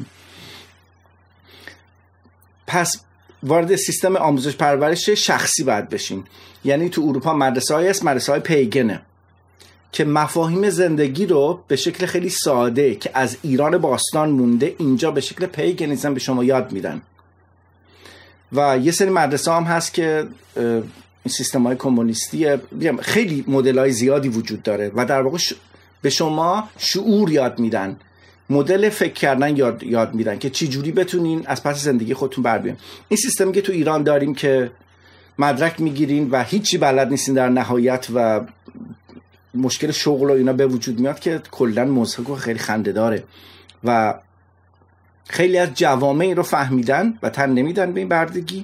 پس وارد سیستم آموزش پرورش شخصی باید بشیم. یعنی تو اروپا مدرسه های هست، مدرسه های پیگنه که مفاهیم زندگی رو به شکل خیلی ساده که از ایران باستان مونده اینجا به شکل پیگنیزم به شما یاد میدن. و یه سری مدرسه هم هست که این سیستم های کمونیستی، خیلی مدل های زیادی وجود داره و در واقع به شما شعور یاد میدن، مدل فکر کردن یاد یاد میدن که چی جوری بتونین از پس زندگی خودتون بر بیاین. این سیستمی که تو ایران داریم که مدرک میگیرین و هیچی بلد نیستین در نهایت و مشکل شغل و اینا به وجود میاد که کلا مضحک و خیلی خنده داره و خیلی از جوامع این رو فهمیدن و تن نمیدن به این بردگی.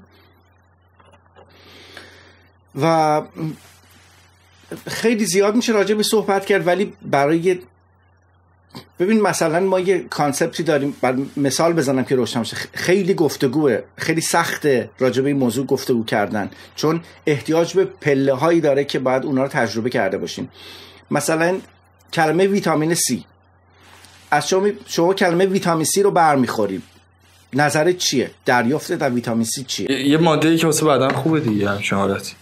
و خیلی زیاد میشه راجع به صحبت کرد ولی برای ببین مثلا ما یه کانسپتی داریم، بر مثال بزنم که روشن شه، خیلی گفتگوه، خیلی سخته راجع به این موضوع گفتگو کردن چون احتیاج به پله هایی داره که باید اونا رو تجربه کرده باشیم. مثلا کلمه ویتامین سی، از شما شما کلمه ویتامین سی رو برمیخوری، نظرت چیه؟ دریافتت در ویتامین سی چیه؟ یه ماده‌ای که واسه بدن خوبه دیگه همچین حالتی.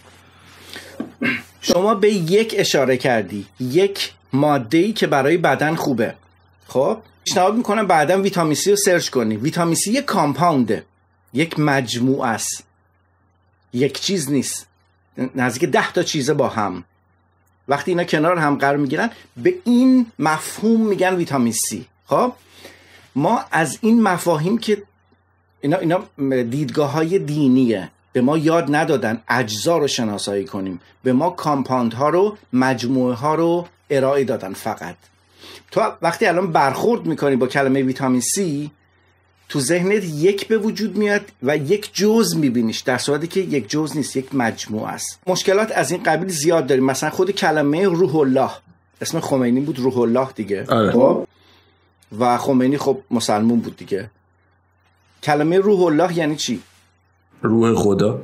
شما به یک اشاره کردی، یک ماده‌ای که برای بدن خوبه. خب پیشنهاد میکنم بعداً ویتامین سی رو سرچ کنی. ویتامین سی یک کامپاونده، یک مجموعه است، یک چیز نیست، نزدیک ده تا چیزه با هم. وقتی اینا کنار هم قرار میگیرن به این مفهوم میگن ویتامین سی. خب ما از این مفاهیم که اینا اینا دیدگاه‌های دینیه، به ما یاد ندادن اجزا رو شناسایی کنیم، به ما کامپاوند ها رو، مجموعه ها رو ارائه دادن. فقط تو وقتی الان برخورد میکنی با کلمه ویتامین سی تو ذهنت یک به وجود میاد و یک جزء میبینیش، در صورتی که یک جزء نیست، یک مجموعه است. مشکلات از این قبیل زیاد داریم. مثلا خود کلمه روح الله، اسم خمینی بود روح الله دیگه. خب و خمینی خب مسلمون بود دیگه. کلمه روح الله یعنی چی؟ روح خدا.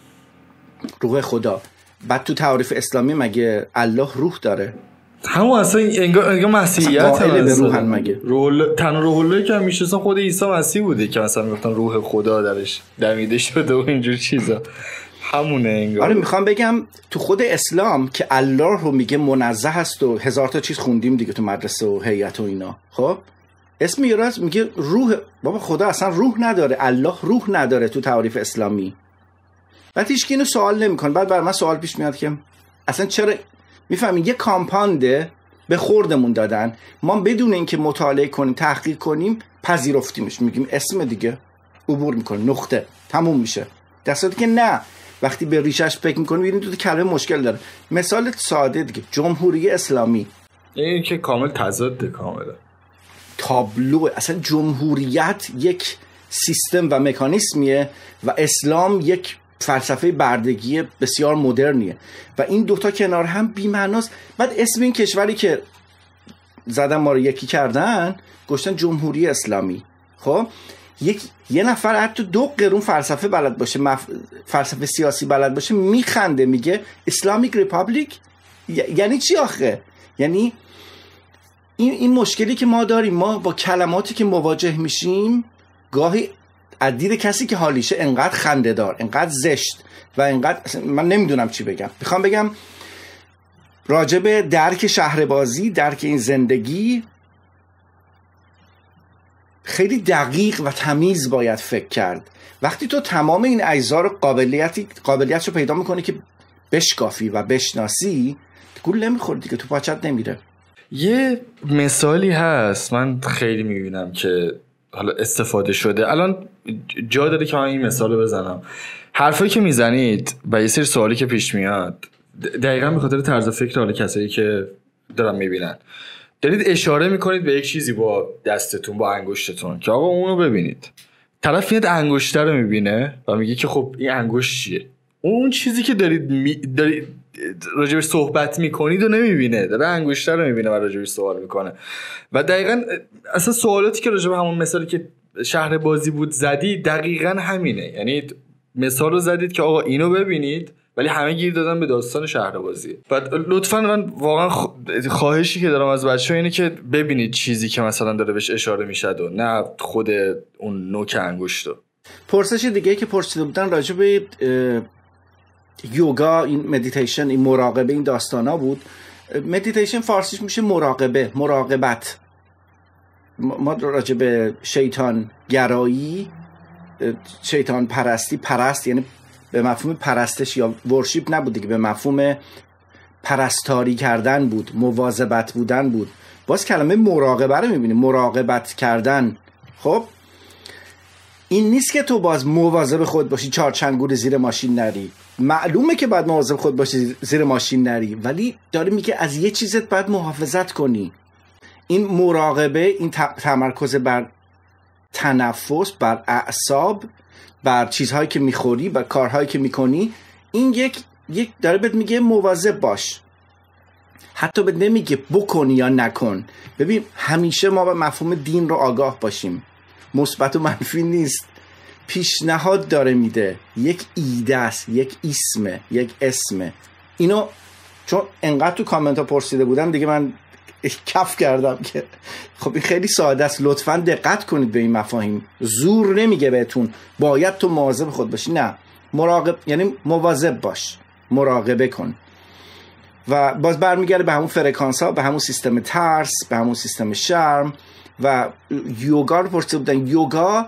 روح خدا. بعد تو تعریف اسلامی مگه الله روح داره؟ همون اصلا انگار انگار مسیحیت قائل به روحن مگه؟ روح تن روح الله که میشه خود عیسی مسیح بوده که مثلا میگفتن روح خدا درش دمیده شده و اینجور چیزا. همونه انگار. آره میخوام بگم تو خود اسلام که الله رو میگه منزه است و هزار تا چیز خوندیم دیگه تو مدرسه و هیئت و اینا. خب اسم یراز میگه روح، بابا خدا اصلا روح نداره، الله روح نداره تو تعریف اسلامی. بعد هیچ کی اینو سوال نمیکنه. بعد بر من سوال پیش میاد که اصلا چرا میفهمین یه کامپاونده به خوردمون دادن، ما بدون اینکه مطالعه کنیم تحقیق کنیم پذیرفتیمش، میگیم اسم دیگه، عبور میکنیم، نقطه، تموم میشه. در صورتی که نه، وقتی به ریشش فکر میکنیم میبینیم تو کلمه مشکل داره. مثال ساده دیگه، جمهوری اسلامی، این که کامل تضاده، کاملا تابلو. اصلا جمهوریت یک سیستم و مکانیسمیه و اسلام یک فلسفه بردگی بسیار مدرنیه و این دوتا کنار هم بی‌معناست. بعد اسم این کشوری که زدن ما رو یکی کردن گفتن جمهوری اسلامی. خب یک یه نفر حتی دو قرون فلسفه بلد باشه، مف... فلسفه سیاسی بلد باشه، میخنده میگه اسلامیک ریپابلیک. یعنی چی آخه؟ یعنی این این مشکلی که ما داریم، ما با کلماتی که مواجه میشیم گاهی از دید کسی که حالیشه انقدر خنده‌دار، انقدر زشت و انقدر من نمیدونم چی بگم. میخوام بگم راجب درک شهربازی، درک این زندگی خیلی دقیق و تمیز باید فکر کرد. وقتی تو تمام این اجزا رو قابلیتی قابلیت رو پیدا میکنی که بشکافی و بشناسی، گول نمیخوری دیگه، تو پاچت نمیره. یه مثالی هست من خیلی میبینم که حالا استفاده شده، الان جا داره که من این مثال رو بزنم. حرفایی که میزنید و یه سری سوالی که پیش میاد دقیقاً به خاطر طرز فکر حال کسایی که دارن میبینن دارید اشاره میکنید به یک چیزی با دستتون، با انگشتتون که آقا اونو ببینید. طرف میاد انگشته رو میبینه و میگه که خب این انگشت چیه؟ اون چیزی که دارید می... دارید راجبش صحبت میکنید و نمیبینه، داره انگشته رو میبینه و راجبش سوال میکنه. و دقیقاً اصلا سوالاتی که راجب همون مثالی که شهر بازی بود زدی دقیقاً همینه. یعنی مثال رو زدید که آقا اینو ببینید ولی همه گیر دادن به داستان شهربازی. بعد لطفاً من واقعا خواهشی که دارم از بچه‌ها اینه که ببینید چیزی که مثلا داره بهش اشاره میشه و نه خود اون نوک انگشتو. پرسش دیگه که پرسیده بودن راجع به یوگا، این مدیتیشن، این مراقبه، این داستانا بود. مدیتیشن فارسیش میشه مراقبه، مراقبت. ما راجع به شیطان گرایی، شیطان پرستی، پرست یعنی به مفهوم پرستش یا ورشیپ نبود دیگه، به مفهوم پرستاری کردن بود، مواظبت بودن بود. باز کلمه مراقبه رو میبینیم، مراقبت کردن. خب این نیست که تو باز مواظب خود باشی چهار چنگور زیر ماشین نری، معلومه که باید مواظب خود باشی زیر ماشین نری، ولی داره میگه از یه چیزت باید محافظت کنی. این مراقبه، این تمرکز بر تنفس، بر اعصاب، بر چیزهایی که میخوری، بر کارهایی که میکنی، این یک یک داره بهت میگه مواظب باش. حتی بهت نمیگه بکن یا نکن. ببین همیشه ما به مفهوم دین رو آگاه باشیم، مثبت و منفی نیست، پیشنهاد داره میده، یک ایده است، یک اسمه، یک اسمه. اینو چون انقدر تو کامنت ها پرسیده بودم دیگه من کف کردم که خب این خیلی ساده است، لطفاً دقت کنید به این مفاهیم. زور نمیگه بهتون باید تو مواظب خود باشی، نه، مراقب یعنی مواظب باش، مراقبه کن. و باز برمیگرده به همون فرکانس ها، به همون سیستم ترس، به همون سیستم شرم. و یوگا رو پرسیده بودن. یوگا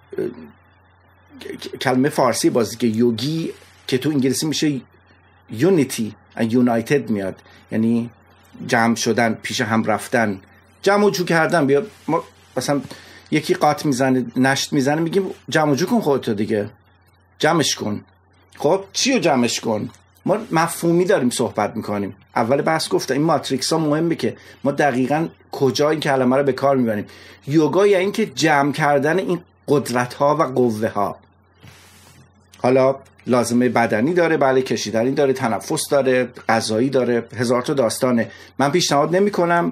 کلمه فارسی بازی که یوگی که تو انگلیسی میشه یونیتی، یونایتد میاد، یعنی جمع شدن، پیش هم رفتن، جمع و جو کردن. بیا ما مثلا یکی قات میزنه، نشت میزنه، میگیم جمع و جو کن خودتو دیگه، جمعش کن. خب چی رو جمعش کن؟ ما مفهومی داریم صحبت میکنیم. اول بحث گفتم این ماتریکس ها مهمه که ما دقیقاً کجا این کلمه رو به کار میبریم. یوگا یعنی که جمع کردن این قدرت ها و قوه ها. حالا لازمه بدنی داره، بله، کشیدنی داره، تنفس داره، غذایی داره، هزار تا داستانه. من پیشنهاد نمی کنم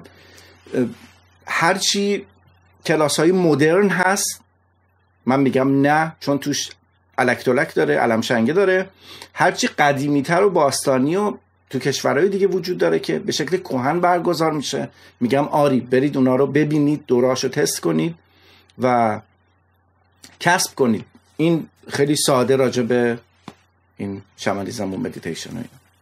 هرچی کلاس های مدرن هست من میگم نه، چون توش الکتولک داره، علمشنگه داره. هرچی قدیمی تر و باستانی و تو کشورهای دیگه وجود داره که به شکل کهن برگزار میشه، میگم آری برید اونا رو ببینید، دوراشو تست کنید و کسب کنید. این خیلی ساده راجع به این شامانیسم و مدیتیشن.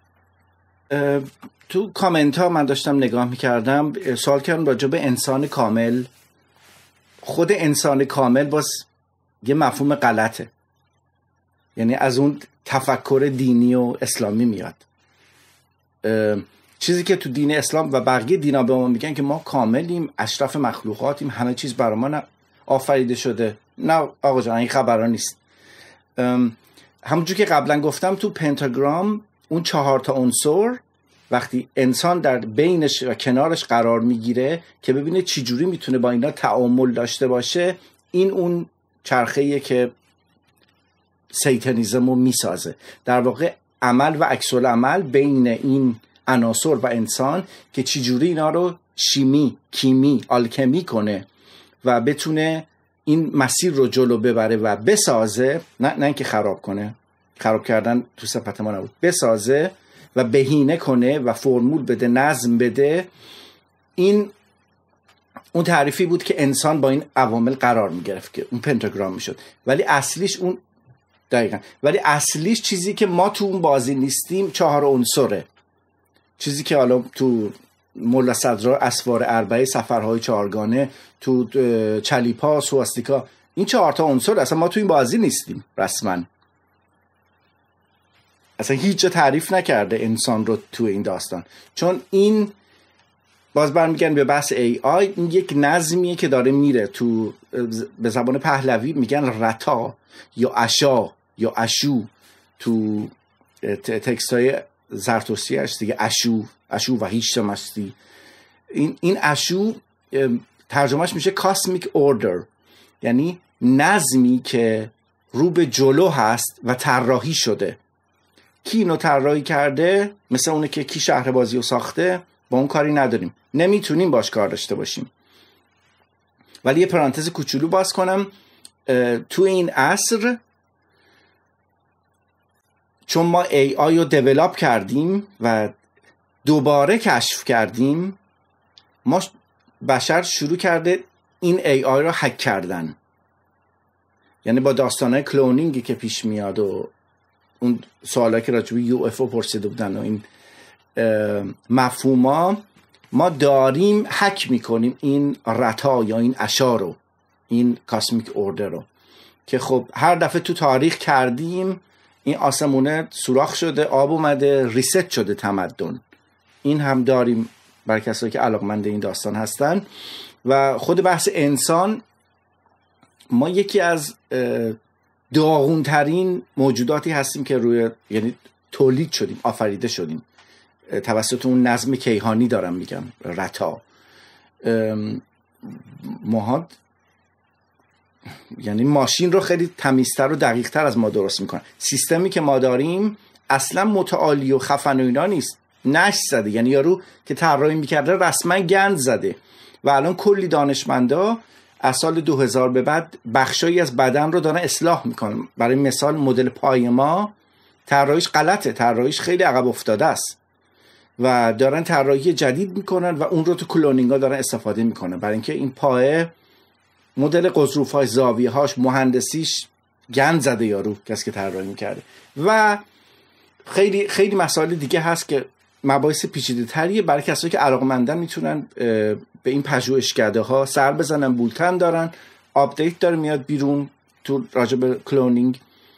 تو کامنت ها من داشتم نگاه میکردم، سوال کردم راجع به انسان کامل. خود انسان کامل باز یه مفهوم غلطه، یعنی از اون تفکر دینی و اسلامی میاد. چیزی که تو دین اسلام و بقیه دینا به ما میگن که ما کاملیم، اشرف مخلوقاتیم، همه چیز برای ما آفریده شده. نه آقا جان، این خبرها نیست. همونجور که قبلا گفتم تو پنتاگرام اون چهار تا عنصر وقتی انسان در بینش و کنارش قرار میگیره که ببینه چی جوری میتونه با اینا تعامل داشته باشه، این اون چرخه‌ایه که سیتانیزم رو میسازه. در واقع عمل و عکس العمل بین این عناصر و انسان که چی جوری اینا رو شیمی، کیمی، آلکمی کنه و بتونه این مسیر رو جلو ببره و بسازه، نه نه اینکه خراب کنه، خراب کردن تو صفت ما نبود، بسازه و بهینه کنه و فرمول بده، نظم بده. این اون تعریفی بود که انسان با این عوامل قرار میگرفت که اون پنتاگرام میشد. ولی اصلیش اون دقیقاً ولی اصلیش چیزی که ما تو اون بازی نیستیم چهار عنصره. چیزی که حالا تو مولا صدرا اسوار اربعه، سفرهای چهارگانه، تو چلیپا، سواستیکا، این چهار تا عنصر اصلا ما تو این بازی نیستیم رسما. اصلا هیچ جا تعریف نکرده انسان رو تو این داستان، چون این باز برمیگن به بحث ای آی. این یک نظمیه که داره میره تو، به زبان پهلوی میگن رتا یا اشا یا اشو تو تکست های زرتشتی هست دیگه، اشو اشو و هیچ مستی. این این اشو ترجمهش میشه کاسمیک اوردر، یعنی نظمی که رو به جلو هست و طراحی شده. کی اینو طراحی کرده؟ مثل اونه که کی شهر بازی رو ساخته، با اون کاری نداریم، نمیتونیم باش کار داشته باشیم. ولی یه پرانتز کوچولو باز کنم، تو این عصر چون ما ای آی رو دیولاب کردیم و دوباره کشف کردیم، ما بشر شروع کرده این ای آی رو هک کردن. یعنی با داستانهای کلونینگی که پیش میاد و اون سوالایی که راجع به یو اف او پرسیده بودن و این مفهوما، ما داریم هک میکنیم این رتا یا این اشا رو، این کاسمیک اوردر رو، که خب هر دفعه تو تاریخ کردیم این آسمونه سوراخ شده، آب اومده، ریست شده تمدن. این هم داریم برای کسایی که علاقمند این داستان هستن. و خود بحث انسان، ما یکی از داغونترین موجوداتی هستیم که روی، یعنی تولید شدیم، آفریده شدیم توسط اون نظم کیهانی دارم میگم، رتا. ماها یعنی ماشین رو خیلی تمیزتر و دقیقتر از ما درست میکنن. سیستمی که ما داریم اصلا متعالی و خفن و اینا نیست، نش زده. یعنی یارو که طراحی میکرده رسما گند زده و الان کلی دانشمندا از سال دو هزار به بعد بخشایی از بدن رو دارن اصلاح میکنن. برای مثال مدل پای ما طراحیش غلطه، طراحیش خیلی عقب افتاده است و دارن طراحی جدید میکنن و اون رو تو کلونینگا دارن استفاده میکنن، برای اینکه این پای مدل قضروف‌های زاویه‌هاش مهندسیش گند زده یارو کسی که طراحی میکرده. و خیلی خیلی مسائل دیگه هست که مباحث پیچیده‌تریه. برای کسایی که علاقه‌مندن میتونن به این پژوهشکده‌ها سر بزنن. بولتن دارن، آپدیت داره میاد بیرون تو راجع به کلونینگ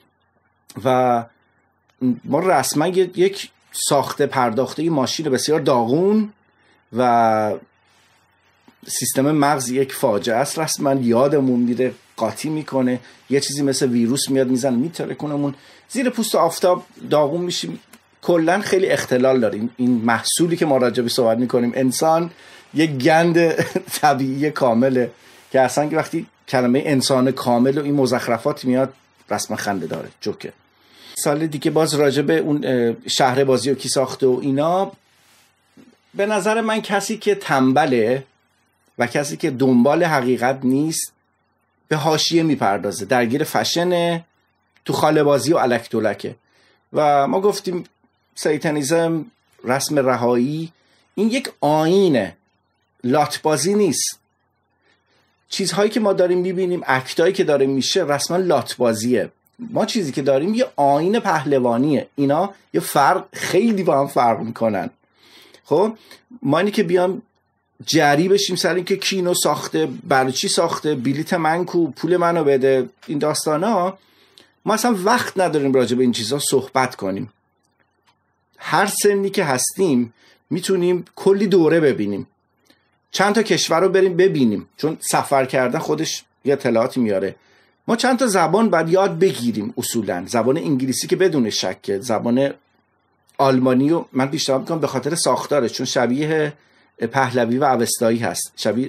و ما رسما یک ساخته پرداخته ماشین بسیار داغون و سیستم مغز یک فاجعه است. رسما یادمون میره، قاطی میکنه، یه چیزی مثل ویروس میاد میزنه میترکونمون، زیر پوست آفتاب داغون میشیم. کلا خیلی اختلال داریم. این محصولی که ما راجع به صحبت میکنیم، انسان یک گند طبیعی کامله که اصلا که وقتی کلمه انسان کامل و این مزخرفات میاد رسما خنده داره، جوکه. سال دیگه باز راجع به اون شهر بازی و کی ساخته و اینا، به نظر من کسی که تنبله و کسی که دنبال حقیقت نیست به حاشیه میپردازه، درگیر فشنه، تو خاله بازی و الک دولکه. و ما گفتیم سیتانیزم، رسم رهایی، این یک آیینه، لاتبازی نیست. چیزهایی که ما داریم میبینیم، اکتایی که داره میشه، رسما لاتبازیه. ما چیزی که داریم یه آیین پهلوانیه. اینا یه فرق، خیلی با هم فرق میکنن. خب ما اینی که بیام جری بشیم سر این که کی اینو ساخته، برای چی ساخته، بلیت من کو، پول منو بده، این داستانا، ما اصلا وقت نداریم راجع به این چیزا صحبت کنیم. هر سنی که هستیم میتونیم کلی دوره ببینیم، چند تا کشور رو بریم ببینیم، چون سفر کردن خودش یه اطلاعاتی میاره. ما چند تا زبان باید یاد بگیریم. اصولا زبان انگلیسی که بدون شک، زبان آلمانی رو من پیشنهاد میکنم به خاطر ساختارش، چون شبیه پهلوی و اوستایی هست، شبیه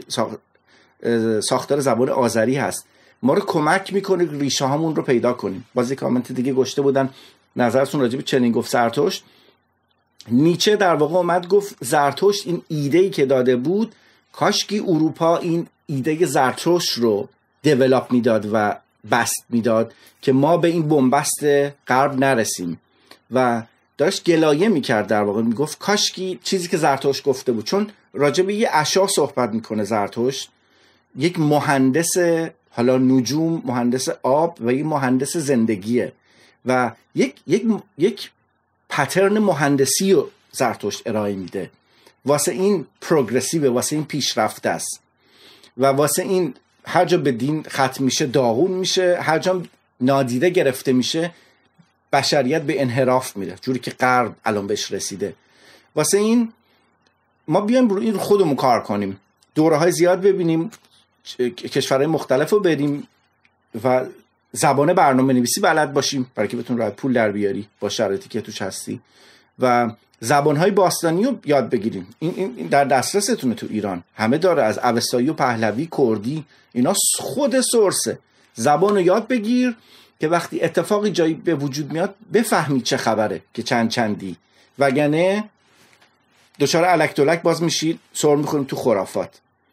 ساختار زبان آذری هست. ما رو کمک میکنه ریشه هامون رو پیدا کنیم. باز یک کامنت دیگه گشته بودن نظرتون راجع به چنین گفت زرتشت. نیچه در واقع اومد گفت زرتشت این ایده‌ای که داده بود، کاشکی اروپا این ایده زرتشت رو دیولاپ میداد و بست میداد که ما به این بنبست غرب نرسیم. و داشت گلایه میکرد، در واقع میگفت کاشکی چیزی که زرتشت گفته بود، چون راجع به یه اشیا صحبت میکنه زرتشت، یک مهندس حالا نجوم، مهندس آب و یک مهندس زندگیه و یک یک یک پترن مهندسی رو زرتشت ارائه میده. واسه این پروگرسیو، واسه این پیشرفته است و واسه این هر جا به دین ختم میشه داغون میشه، هر جا نادیده گرفته میشه بشریت به انحراف میره، جوری که غرب الان بهش رسیده. واسه این ما بیایم رو این خودمون کار کنیم، دوره های زیاد ببینیم، کشورهای مختلف رو بریم و زبان برنامه نویسی بلد باشیم برای که بتون راه پول در بیاری با شرایطی که توش هستی و زبانهای باستانی رو یاد بگیریم. این, این در دسترستونه تو ایران، همه داره، از اوستایی و پهلوی، کردی، اینا خود سورسه. زبان رو یاد بگیر که وقتی اتفاقی جایی به وجود میاد بفهمی چه خبره که چند چندی، وگرنه دچار الک دلک باز میشید، سر میخوریم تو خرافات.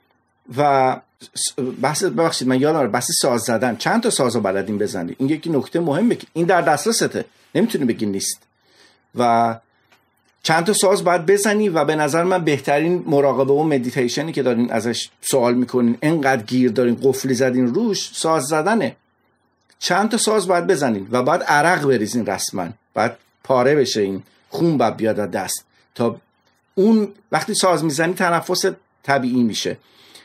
و بحث ببخشید من یادم بحث ساز زدن، چند تا سازو بلدین بزنید، این یکی نکته مهمه که این در دسترسته، نمیتونی بگی نیست. و چند تا ساز باید بزنی و به نظر من بهترین مراقبه و مدیتیشنی که دارین ازش سوال میکنین، انقدر گیر دارین قفلی زدین روش، ساز زدنه. چند تا ساز باید بزنین و بعد عرق بریزین، رسما بعد پاره بشه، این خون باید بیاد از دست تا اون وقتی ساز میزنی تنفس طبیعی میشه،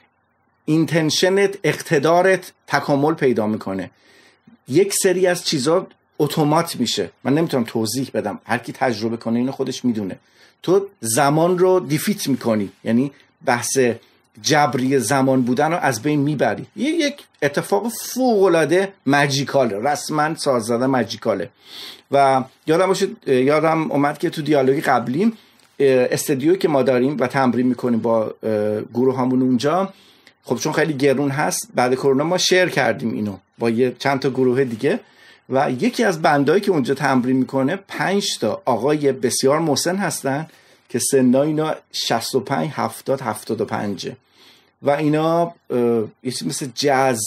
اینتنشنت، اقتدارت تکامل پیدا میکنه، یک سری از چیزا اتومات میشه. من نمیتونم توضیح بدم، هر کی تجربه کنه اینو خودش میدونه. تو زمان رو دیفیت میکنی، یعنی بحث جبری زمان بودن رو از بین میبری. یه یک اتفاق فوق العاده ماجیکاله، رسما ساز زدن ماجیکاله. و یادم باشه، یادم اومد که تو دیالوگی قبلیم استودیویی که ما داریم و تمرین میکنیم با گروه هامون اونجا، خب چون خیلی گرون هست، بعد کرونا ما شیر کردیم اینو با یه چند تا گروه دیگه و یکی از بندایی که اونجا تمرین میکنه پنج تا آقای بسیار مسن هستن که سنای اینا شصت و پنج، هفتاد، هفتاد و پنج و اینا یه چیز مثل جاز،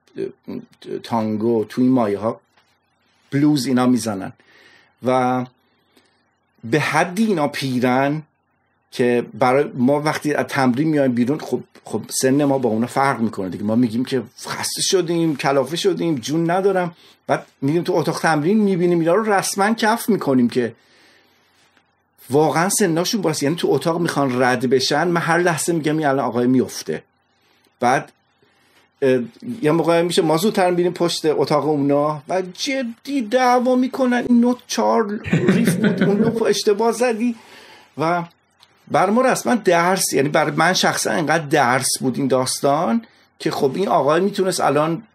تانگو، توی مایه ها، بلوز اینا میزنن و به حدی اینا پیرن که برای ما وقتی از تمرین میایم بیرون، خب خب سن ما با اونا فرق میکنه دیگه. ما میگیم که خسته شدیم، کلافه شدیم، جون ندارم، بعد میریم تو اتاق تمرین میبینیم اینا رو رسما کف میکنیم که واقعا سناشون باشه، یعنی تو اتاق میخوان رد بشن. من هر لحظه میگم این الان آقای میفته. بعد یه موقع میشه ما زودتر میبینیم پشت اتاق اونا و جدی دعوا میکنن، این نوت چهار ریف بود، اون نوت اشتباه زدی. و بر ما رسما درس، یعنی بر من شخصا اینقدر درس بود این داستان که خب این آقای میتونست الان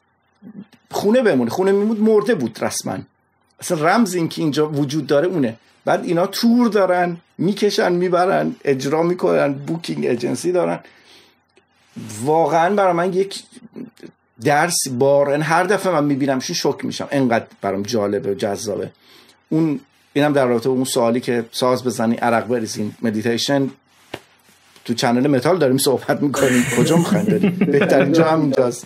خونه بمونه، خونه میمود مرده بود رسما. اصلا رمز این که اینجا وجود داره اونه. بعد اینا تور دارن، میکشن میبرن، اجرا میکنن، بوکینگ ایجنسی دارن. واقعا برای من یک درس بار، هر دفعه من میبینمشون شوک میشم، انقدر برام جالبه و جذابه. اون اینم در رابطه با اون سوالی که ساز بزنی، عرق بریزین، مدیتیشن تو چنل متال داریم صحبت میکنیم، کجا میخواین بریم؟ بهترین جا هم اینجاست.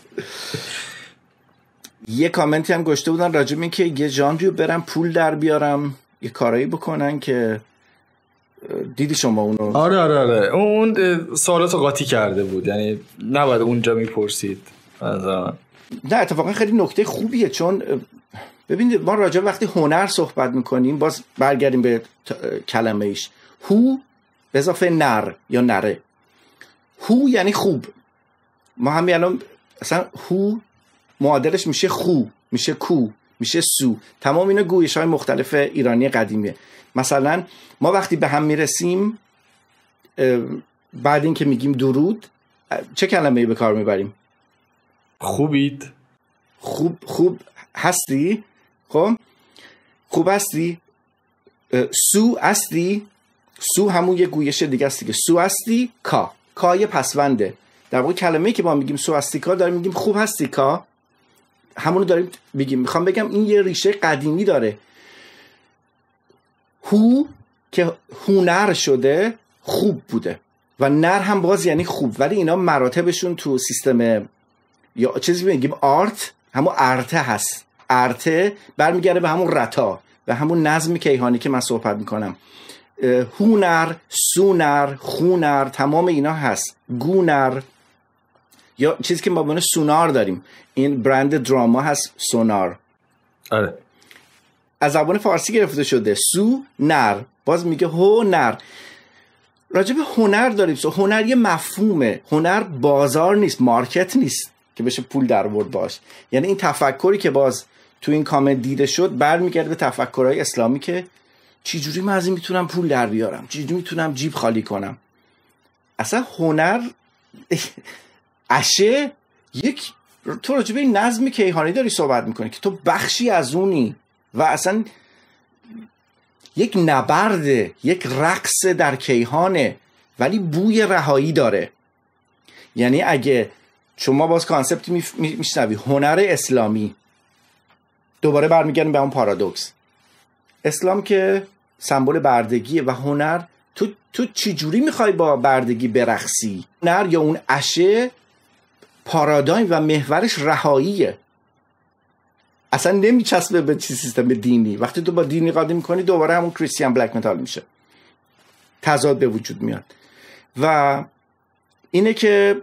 یه کامنتی هم گشته بودن راجع به این که یه ژانری رو برم پول در بیارم، یه کارایی بکنن که دیدی شما اونو؟ آره آره آره اون سوالاتو قاطی کرده بود، یعنی نباید اونجا میپرسید. نه اتفاقا خیلی نکته خوبیه، چون ببینید ما راجع وقتی هنر صحبت میکنیم، باز برگردیم به کلمه ایش، هو به اضافه نر یا نره. هو یعنی خوب. ما همین الان اصلا هو معادلش میشه خو، میشه کو، میشه سو. تمام اینا گویش های مختلف ایرانی قدیمیه. مثلا ما وقتی به هم میرسیم بعد این که میگیم درود، چه کلمه‌ای به کار میبریم؟ خوبید. خوب خوب هستی؟ خب خوب هستی؟ سو هستی؟ سو همون یه گویش دیگه است دیگه. سو هستی کا، کا یه پسونده. در واقع کلمه‌ای که ما میگیم سو هستی کا، داریم میگیم خوب هستی کا، همونو داریم بگیم. میخوام بگم این یه ریشه قدیمی داره. هو که هنر شده خوب بوده و نر هم باز یعنی خوب، ولی اینا مراتبشون تو سیستم یا چیزی میگیم آرت، همون ارته هست. ارته برمیگرده به همون رتا، به همون نظم کیهانی که من صحبت میکنم. هونر، سونر، خونر، تمام اینا هست. گونر یا چیزی که ما به عنوان سونار داریم، این برند دراما هست، سونار. آره از زبان فارسی گرفته شده. سو نر باز میگه هنر. راجع به هنر داریم. سو هنر یه مفهومه. هنر بازار نیست، مارکت نیست که بشه پول در آورد باش. یعنی این تفکری که باز تو این کامنت دیده شد برمیگرده به تفکرهای اسلامی که چی جوری من از این میتونم پول در بیارم، چی جوری میتونم جیب خالی کنم. اصلا هنر اشه یک، تو راجع به این نظم کیهانی داری صحبت میکنی که تو بخشی از اونی و اصلا یک نبرد، یک رقص در کیهانه، ولی بوی رهایی داره. یعنی اگه شما باز کانسپتی میشنوی هنر اسلامی، دوباره برمیگردیم به اون پارادوکس. اسلام که سمبل بردگیه و هنر، تو تو چی جوری میخوای با بردگی برقصی؟ هنر یا اون عشه پارادایم و محورش رهاییه، اصلا نمیچسبه به چی سیستم دینی. وقتی تو با دینی قاطی میکنی دوباره همون کریستیان بلک متال میشه، تضاد به وجود میاد. و اینه که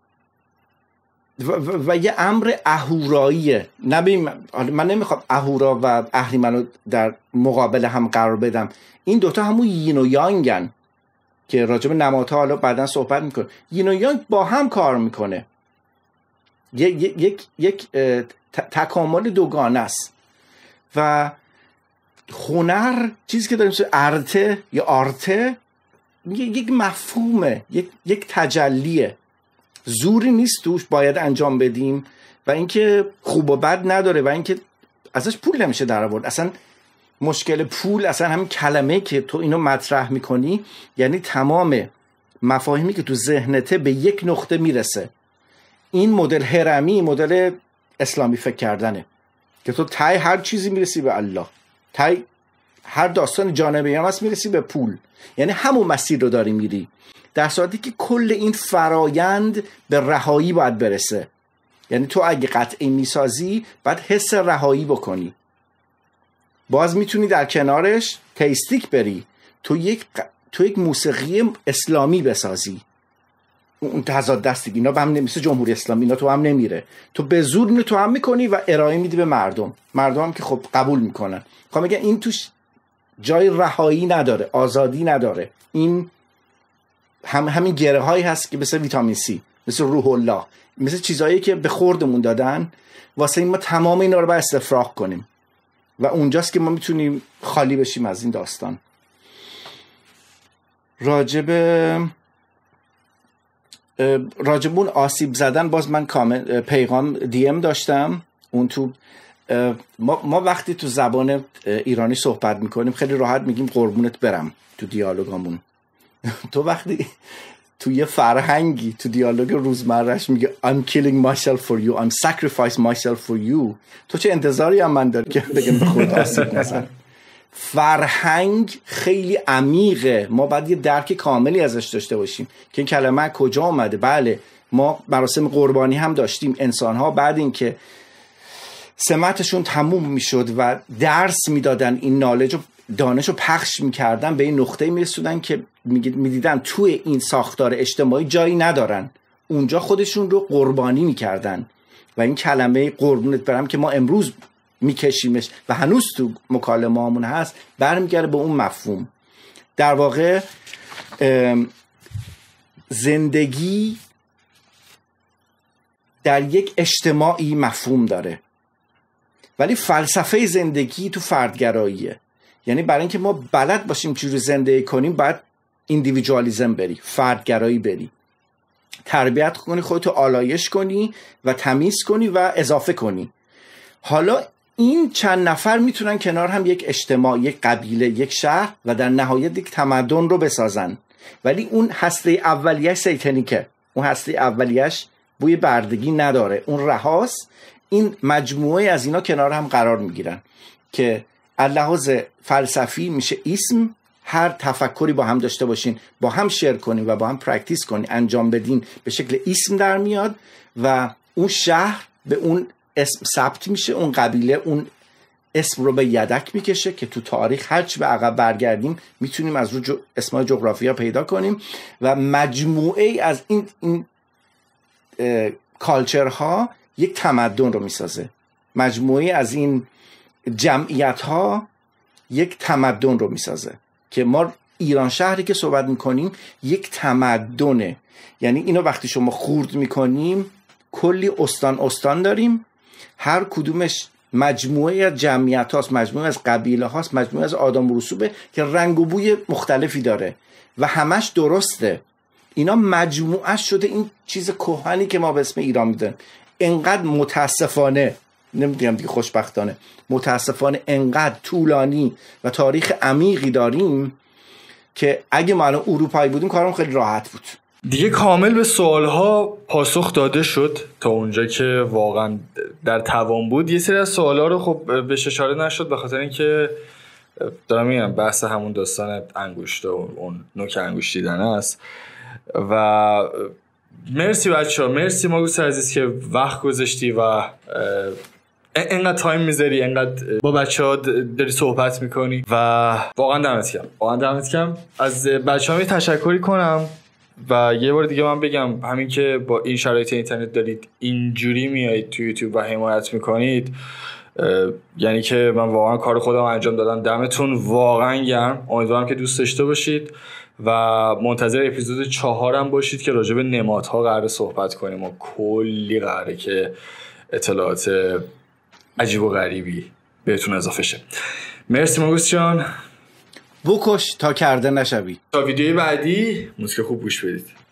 و, و, و یه امر اهوراییه. نبیم من نمیخوام اهورا و اهریمن در مقابل هم قرار بدم، این دوتا همون یین و یانگن که راجب نمادها حالا بعداً صحبت میکنه. یین و یانگ با هم کار میکنه، یک یک یک تکامل دوگانه است. و هنر چیزی که داریم ارته یا آرته یک مفهومه، یک یک تجلیه، زوری نیست توش، باید انجام بدیم و اینکه خوب و بد نداره و اینکه ازش پول نمیشه در آورد. اصلا مشکل پول، اصلا همین کلمه که تو اینو مطرح میکنی یعنی تمام مفاهیمی که تو ذهنته به یک نقطه میرسه. این مدل هرمی، مدل اسلامی فکر کردنه که تو تای هر چیزی میرسی به الله، تای هر داستان جانبی هم هست میرسی به پول. یعنی همون مسیر رو داری میری، در صورتی که کل این فرایند به رهایی باید برسه. یعنی تو اگه قطعی میسازی باید حس رهایی بکنی، باز میتونی در کنارش تیستیک بری، تو یک تو یک موسیقی اسلامی بسازی. اون تضاد دستگی اینا به هم نمیشه، جمهوری اسلامی اینا تو هم نمیره، تو به زور اینو تو هم میکنی و ارائه میدی به مردم، مردم هم که خب قبول میکنن. خب میگن این توش جای رهایی نداره، آزادی نداره. این هم همین گره هایی هست که مثل ویتامین سی، مثل روح الله، مثل چیزایی که به خوردمون دادن واسه این ما تمام اینا رو باید استفراغ کنیم و اونجاست که ما میتونیم خالی بشیم از این داستان. راجب راجبون آسیب زدن باز من پیغام دی ام داشتم اون تو. ما, ما وقتی تو زبان ایرانی صحبت میکنیم خیلی راحت میگیم قربونت برم تو دیالوگامون. تو وقتی تو یه فرهنگی تو دیالوگ روزمرهش میگه I'm killing myself for you, I'm sacrifice myself for you، تو چه انتظاری هم من داری که بگم به خود آسیب نزن؟ فرهنگ خیلی عمیقه، ما باید یه درک کاملی ازش داشته باشیم که این کلمه کجا آمده. بله ما مراسم قربانی هم داشتیم، انسان‌ها بعد این که سمتشون تموم میشد و درس میدادن، این نالج و دانش رو پخش میکردن، به این نقطه میرسودن که میدیدن توی این ساختار اجتماعی جایی ندارن، اونجا خودشون رو قربانی میکردن. و این کلمه قربونت برم که ما امروز میکشیمش و هنوز تو مکالمه همون هست، برمیگرده به اون مفهوم. در واقع زندگی در یک اجتماعی مفهوم داره، ولی فلسفه زندگی تو فردگراییه. یعنی برای اینکه ما بلد باشیم چجوری زندگی کنیم باید ایندیویدوالیسم بری، فردگرایی بری، تربیت کنی، خودتو آلایش کنی و تمیز کنی و اضافه کنی. حالا این چند نفر میتونن کنار هم یک اجتماع، یک قبیله، یک شهر و در نهایت یک تمدن رو بسازن، ولی اون هسته اولیش سیتنیکه، اون هسته اولیش بوی بردگی نداره، اون رهاست. این مجموعه از اینا کنار هم قرار میگیرن که لحاظ فلسفی میشه اسم. هر تفکری با هم داشته باشین، با هم شیر کنین و با هم پرکتیس کنین، انجام بدین، به شکل اسم در میاد و اون شهر به اون اسم ثبت میشه، اون قبیله اون اسم رو به یدک میکشه که تو تاریخ هرچی به عقب برگردیم میتونیم از رو جو اسمای جغرافیا پیدا کنیم و مجموعه از این این کالچرها یک تمدن رو میسازه. مجموعه از این جمعیت ها یک تمدن رو میسازه که ما ایران شهری که صحبت میکنیم یک تمدنه. یعنی اینو وقتی شما خورد میکنیم کلی استان استان داریم، هر کدومش مجموعه از جمعیت هاست، مجموعه از قبیله هاست، مجموعه از آدم و رسوبه که رنگ و بوی مختلفی داره و همش درسته. اینا مجموعه شده این چیز کهنی که ما به اسم ایران میدن. انقدر متاسفانه نمیدونم دیگه خوشبختانه متاسفانه انقدر طولانی و تاریخ عمیقی داریم که اگه ما الان اروپایی بودیم کارم خیلی راحت بود. دیگه کامل به سوالها پاسخ داده شد تا اونجا که واقعا در توان بود. یه سری از سوالها رو خب بهش اشاره نشد به خاطر اینکه دارم میگم بحث همون داستان انگشت و اون نوک انگشت دیدن است. و مرسی بچه‌ها، مرسی ماگوس عزیز که وقت گذاشتی و اینقدر تایم میذاری، اینقدر با بچه‌ها داری صحبت میکنی و واقعا دمت گرم، واقعا دمت گرم. از بچه‌ها می تشکری کنم و یه بار دیگه من بگم همین که با این شرایط اینترنت دارید اینجوری میایید تو یوتیوب و حمایت میکنید، یعنی که من واقعا کار خودم انجام دادم. دمتون واقعا گرم. امیدوارم که دوست داشته باشید و منتظر اپیزود چهارم باشید که راجع به نمادها قراره صحبت کنیم و کلی قراره که اطلاعات عجیب و غریبی بهتون اضافه شه. مرسی ماگوس جان. بکش تا کرده نشوی. تا ویدیوی بعدی موزیک خوب گوش بدید.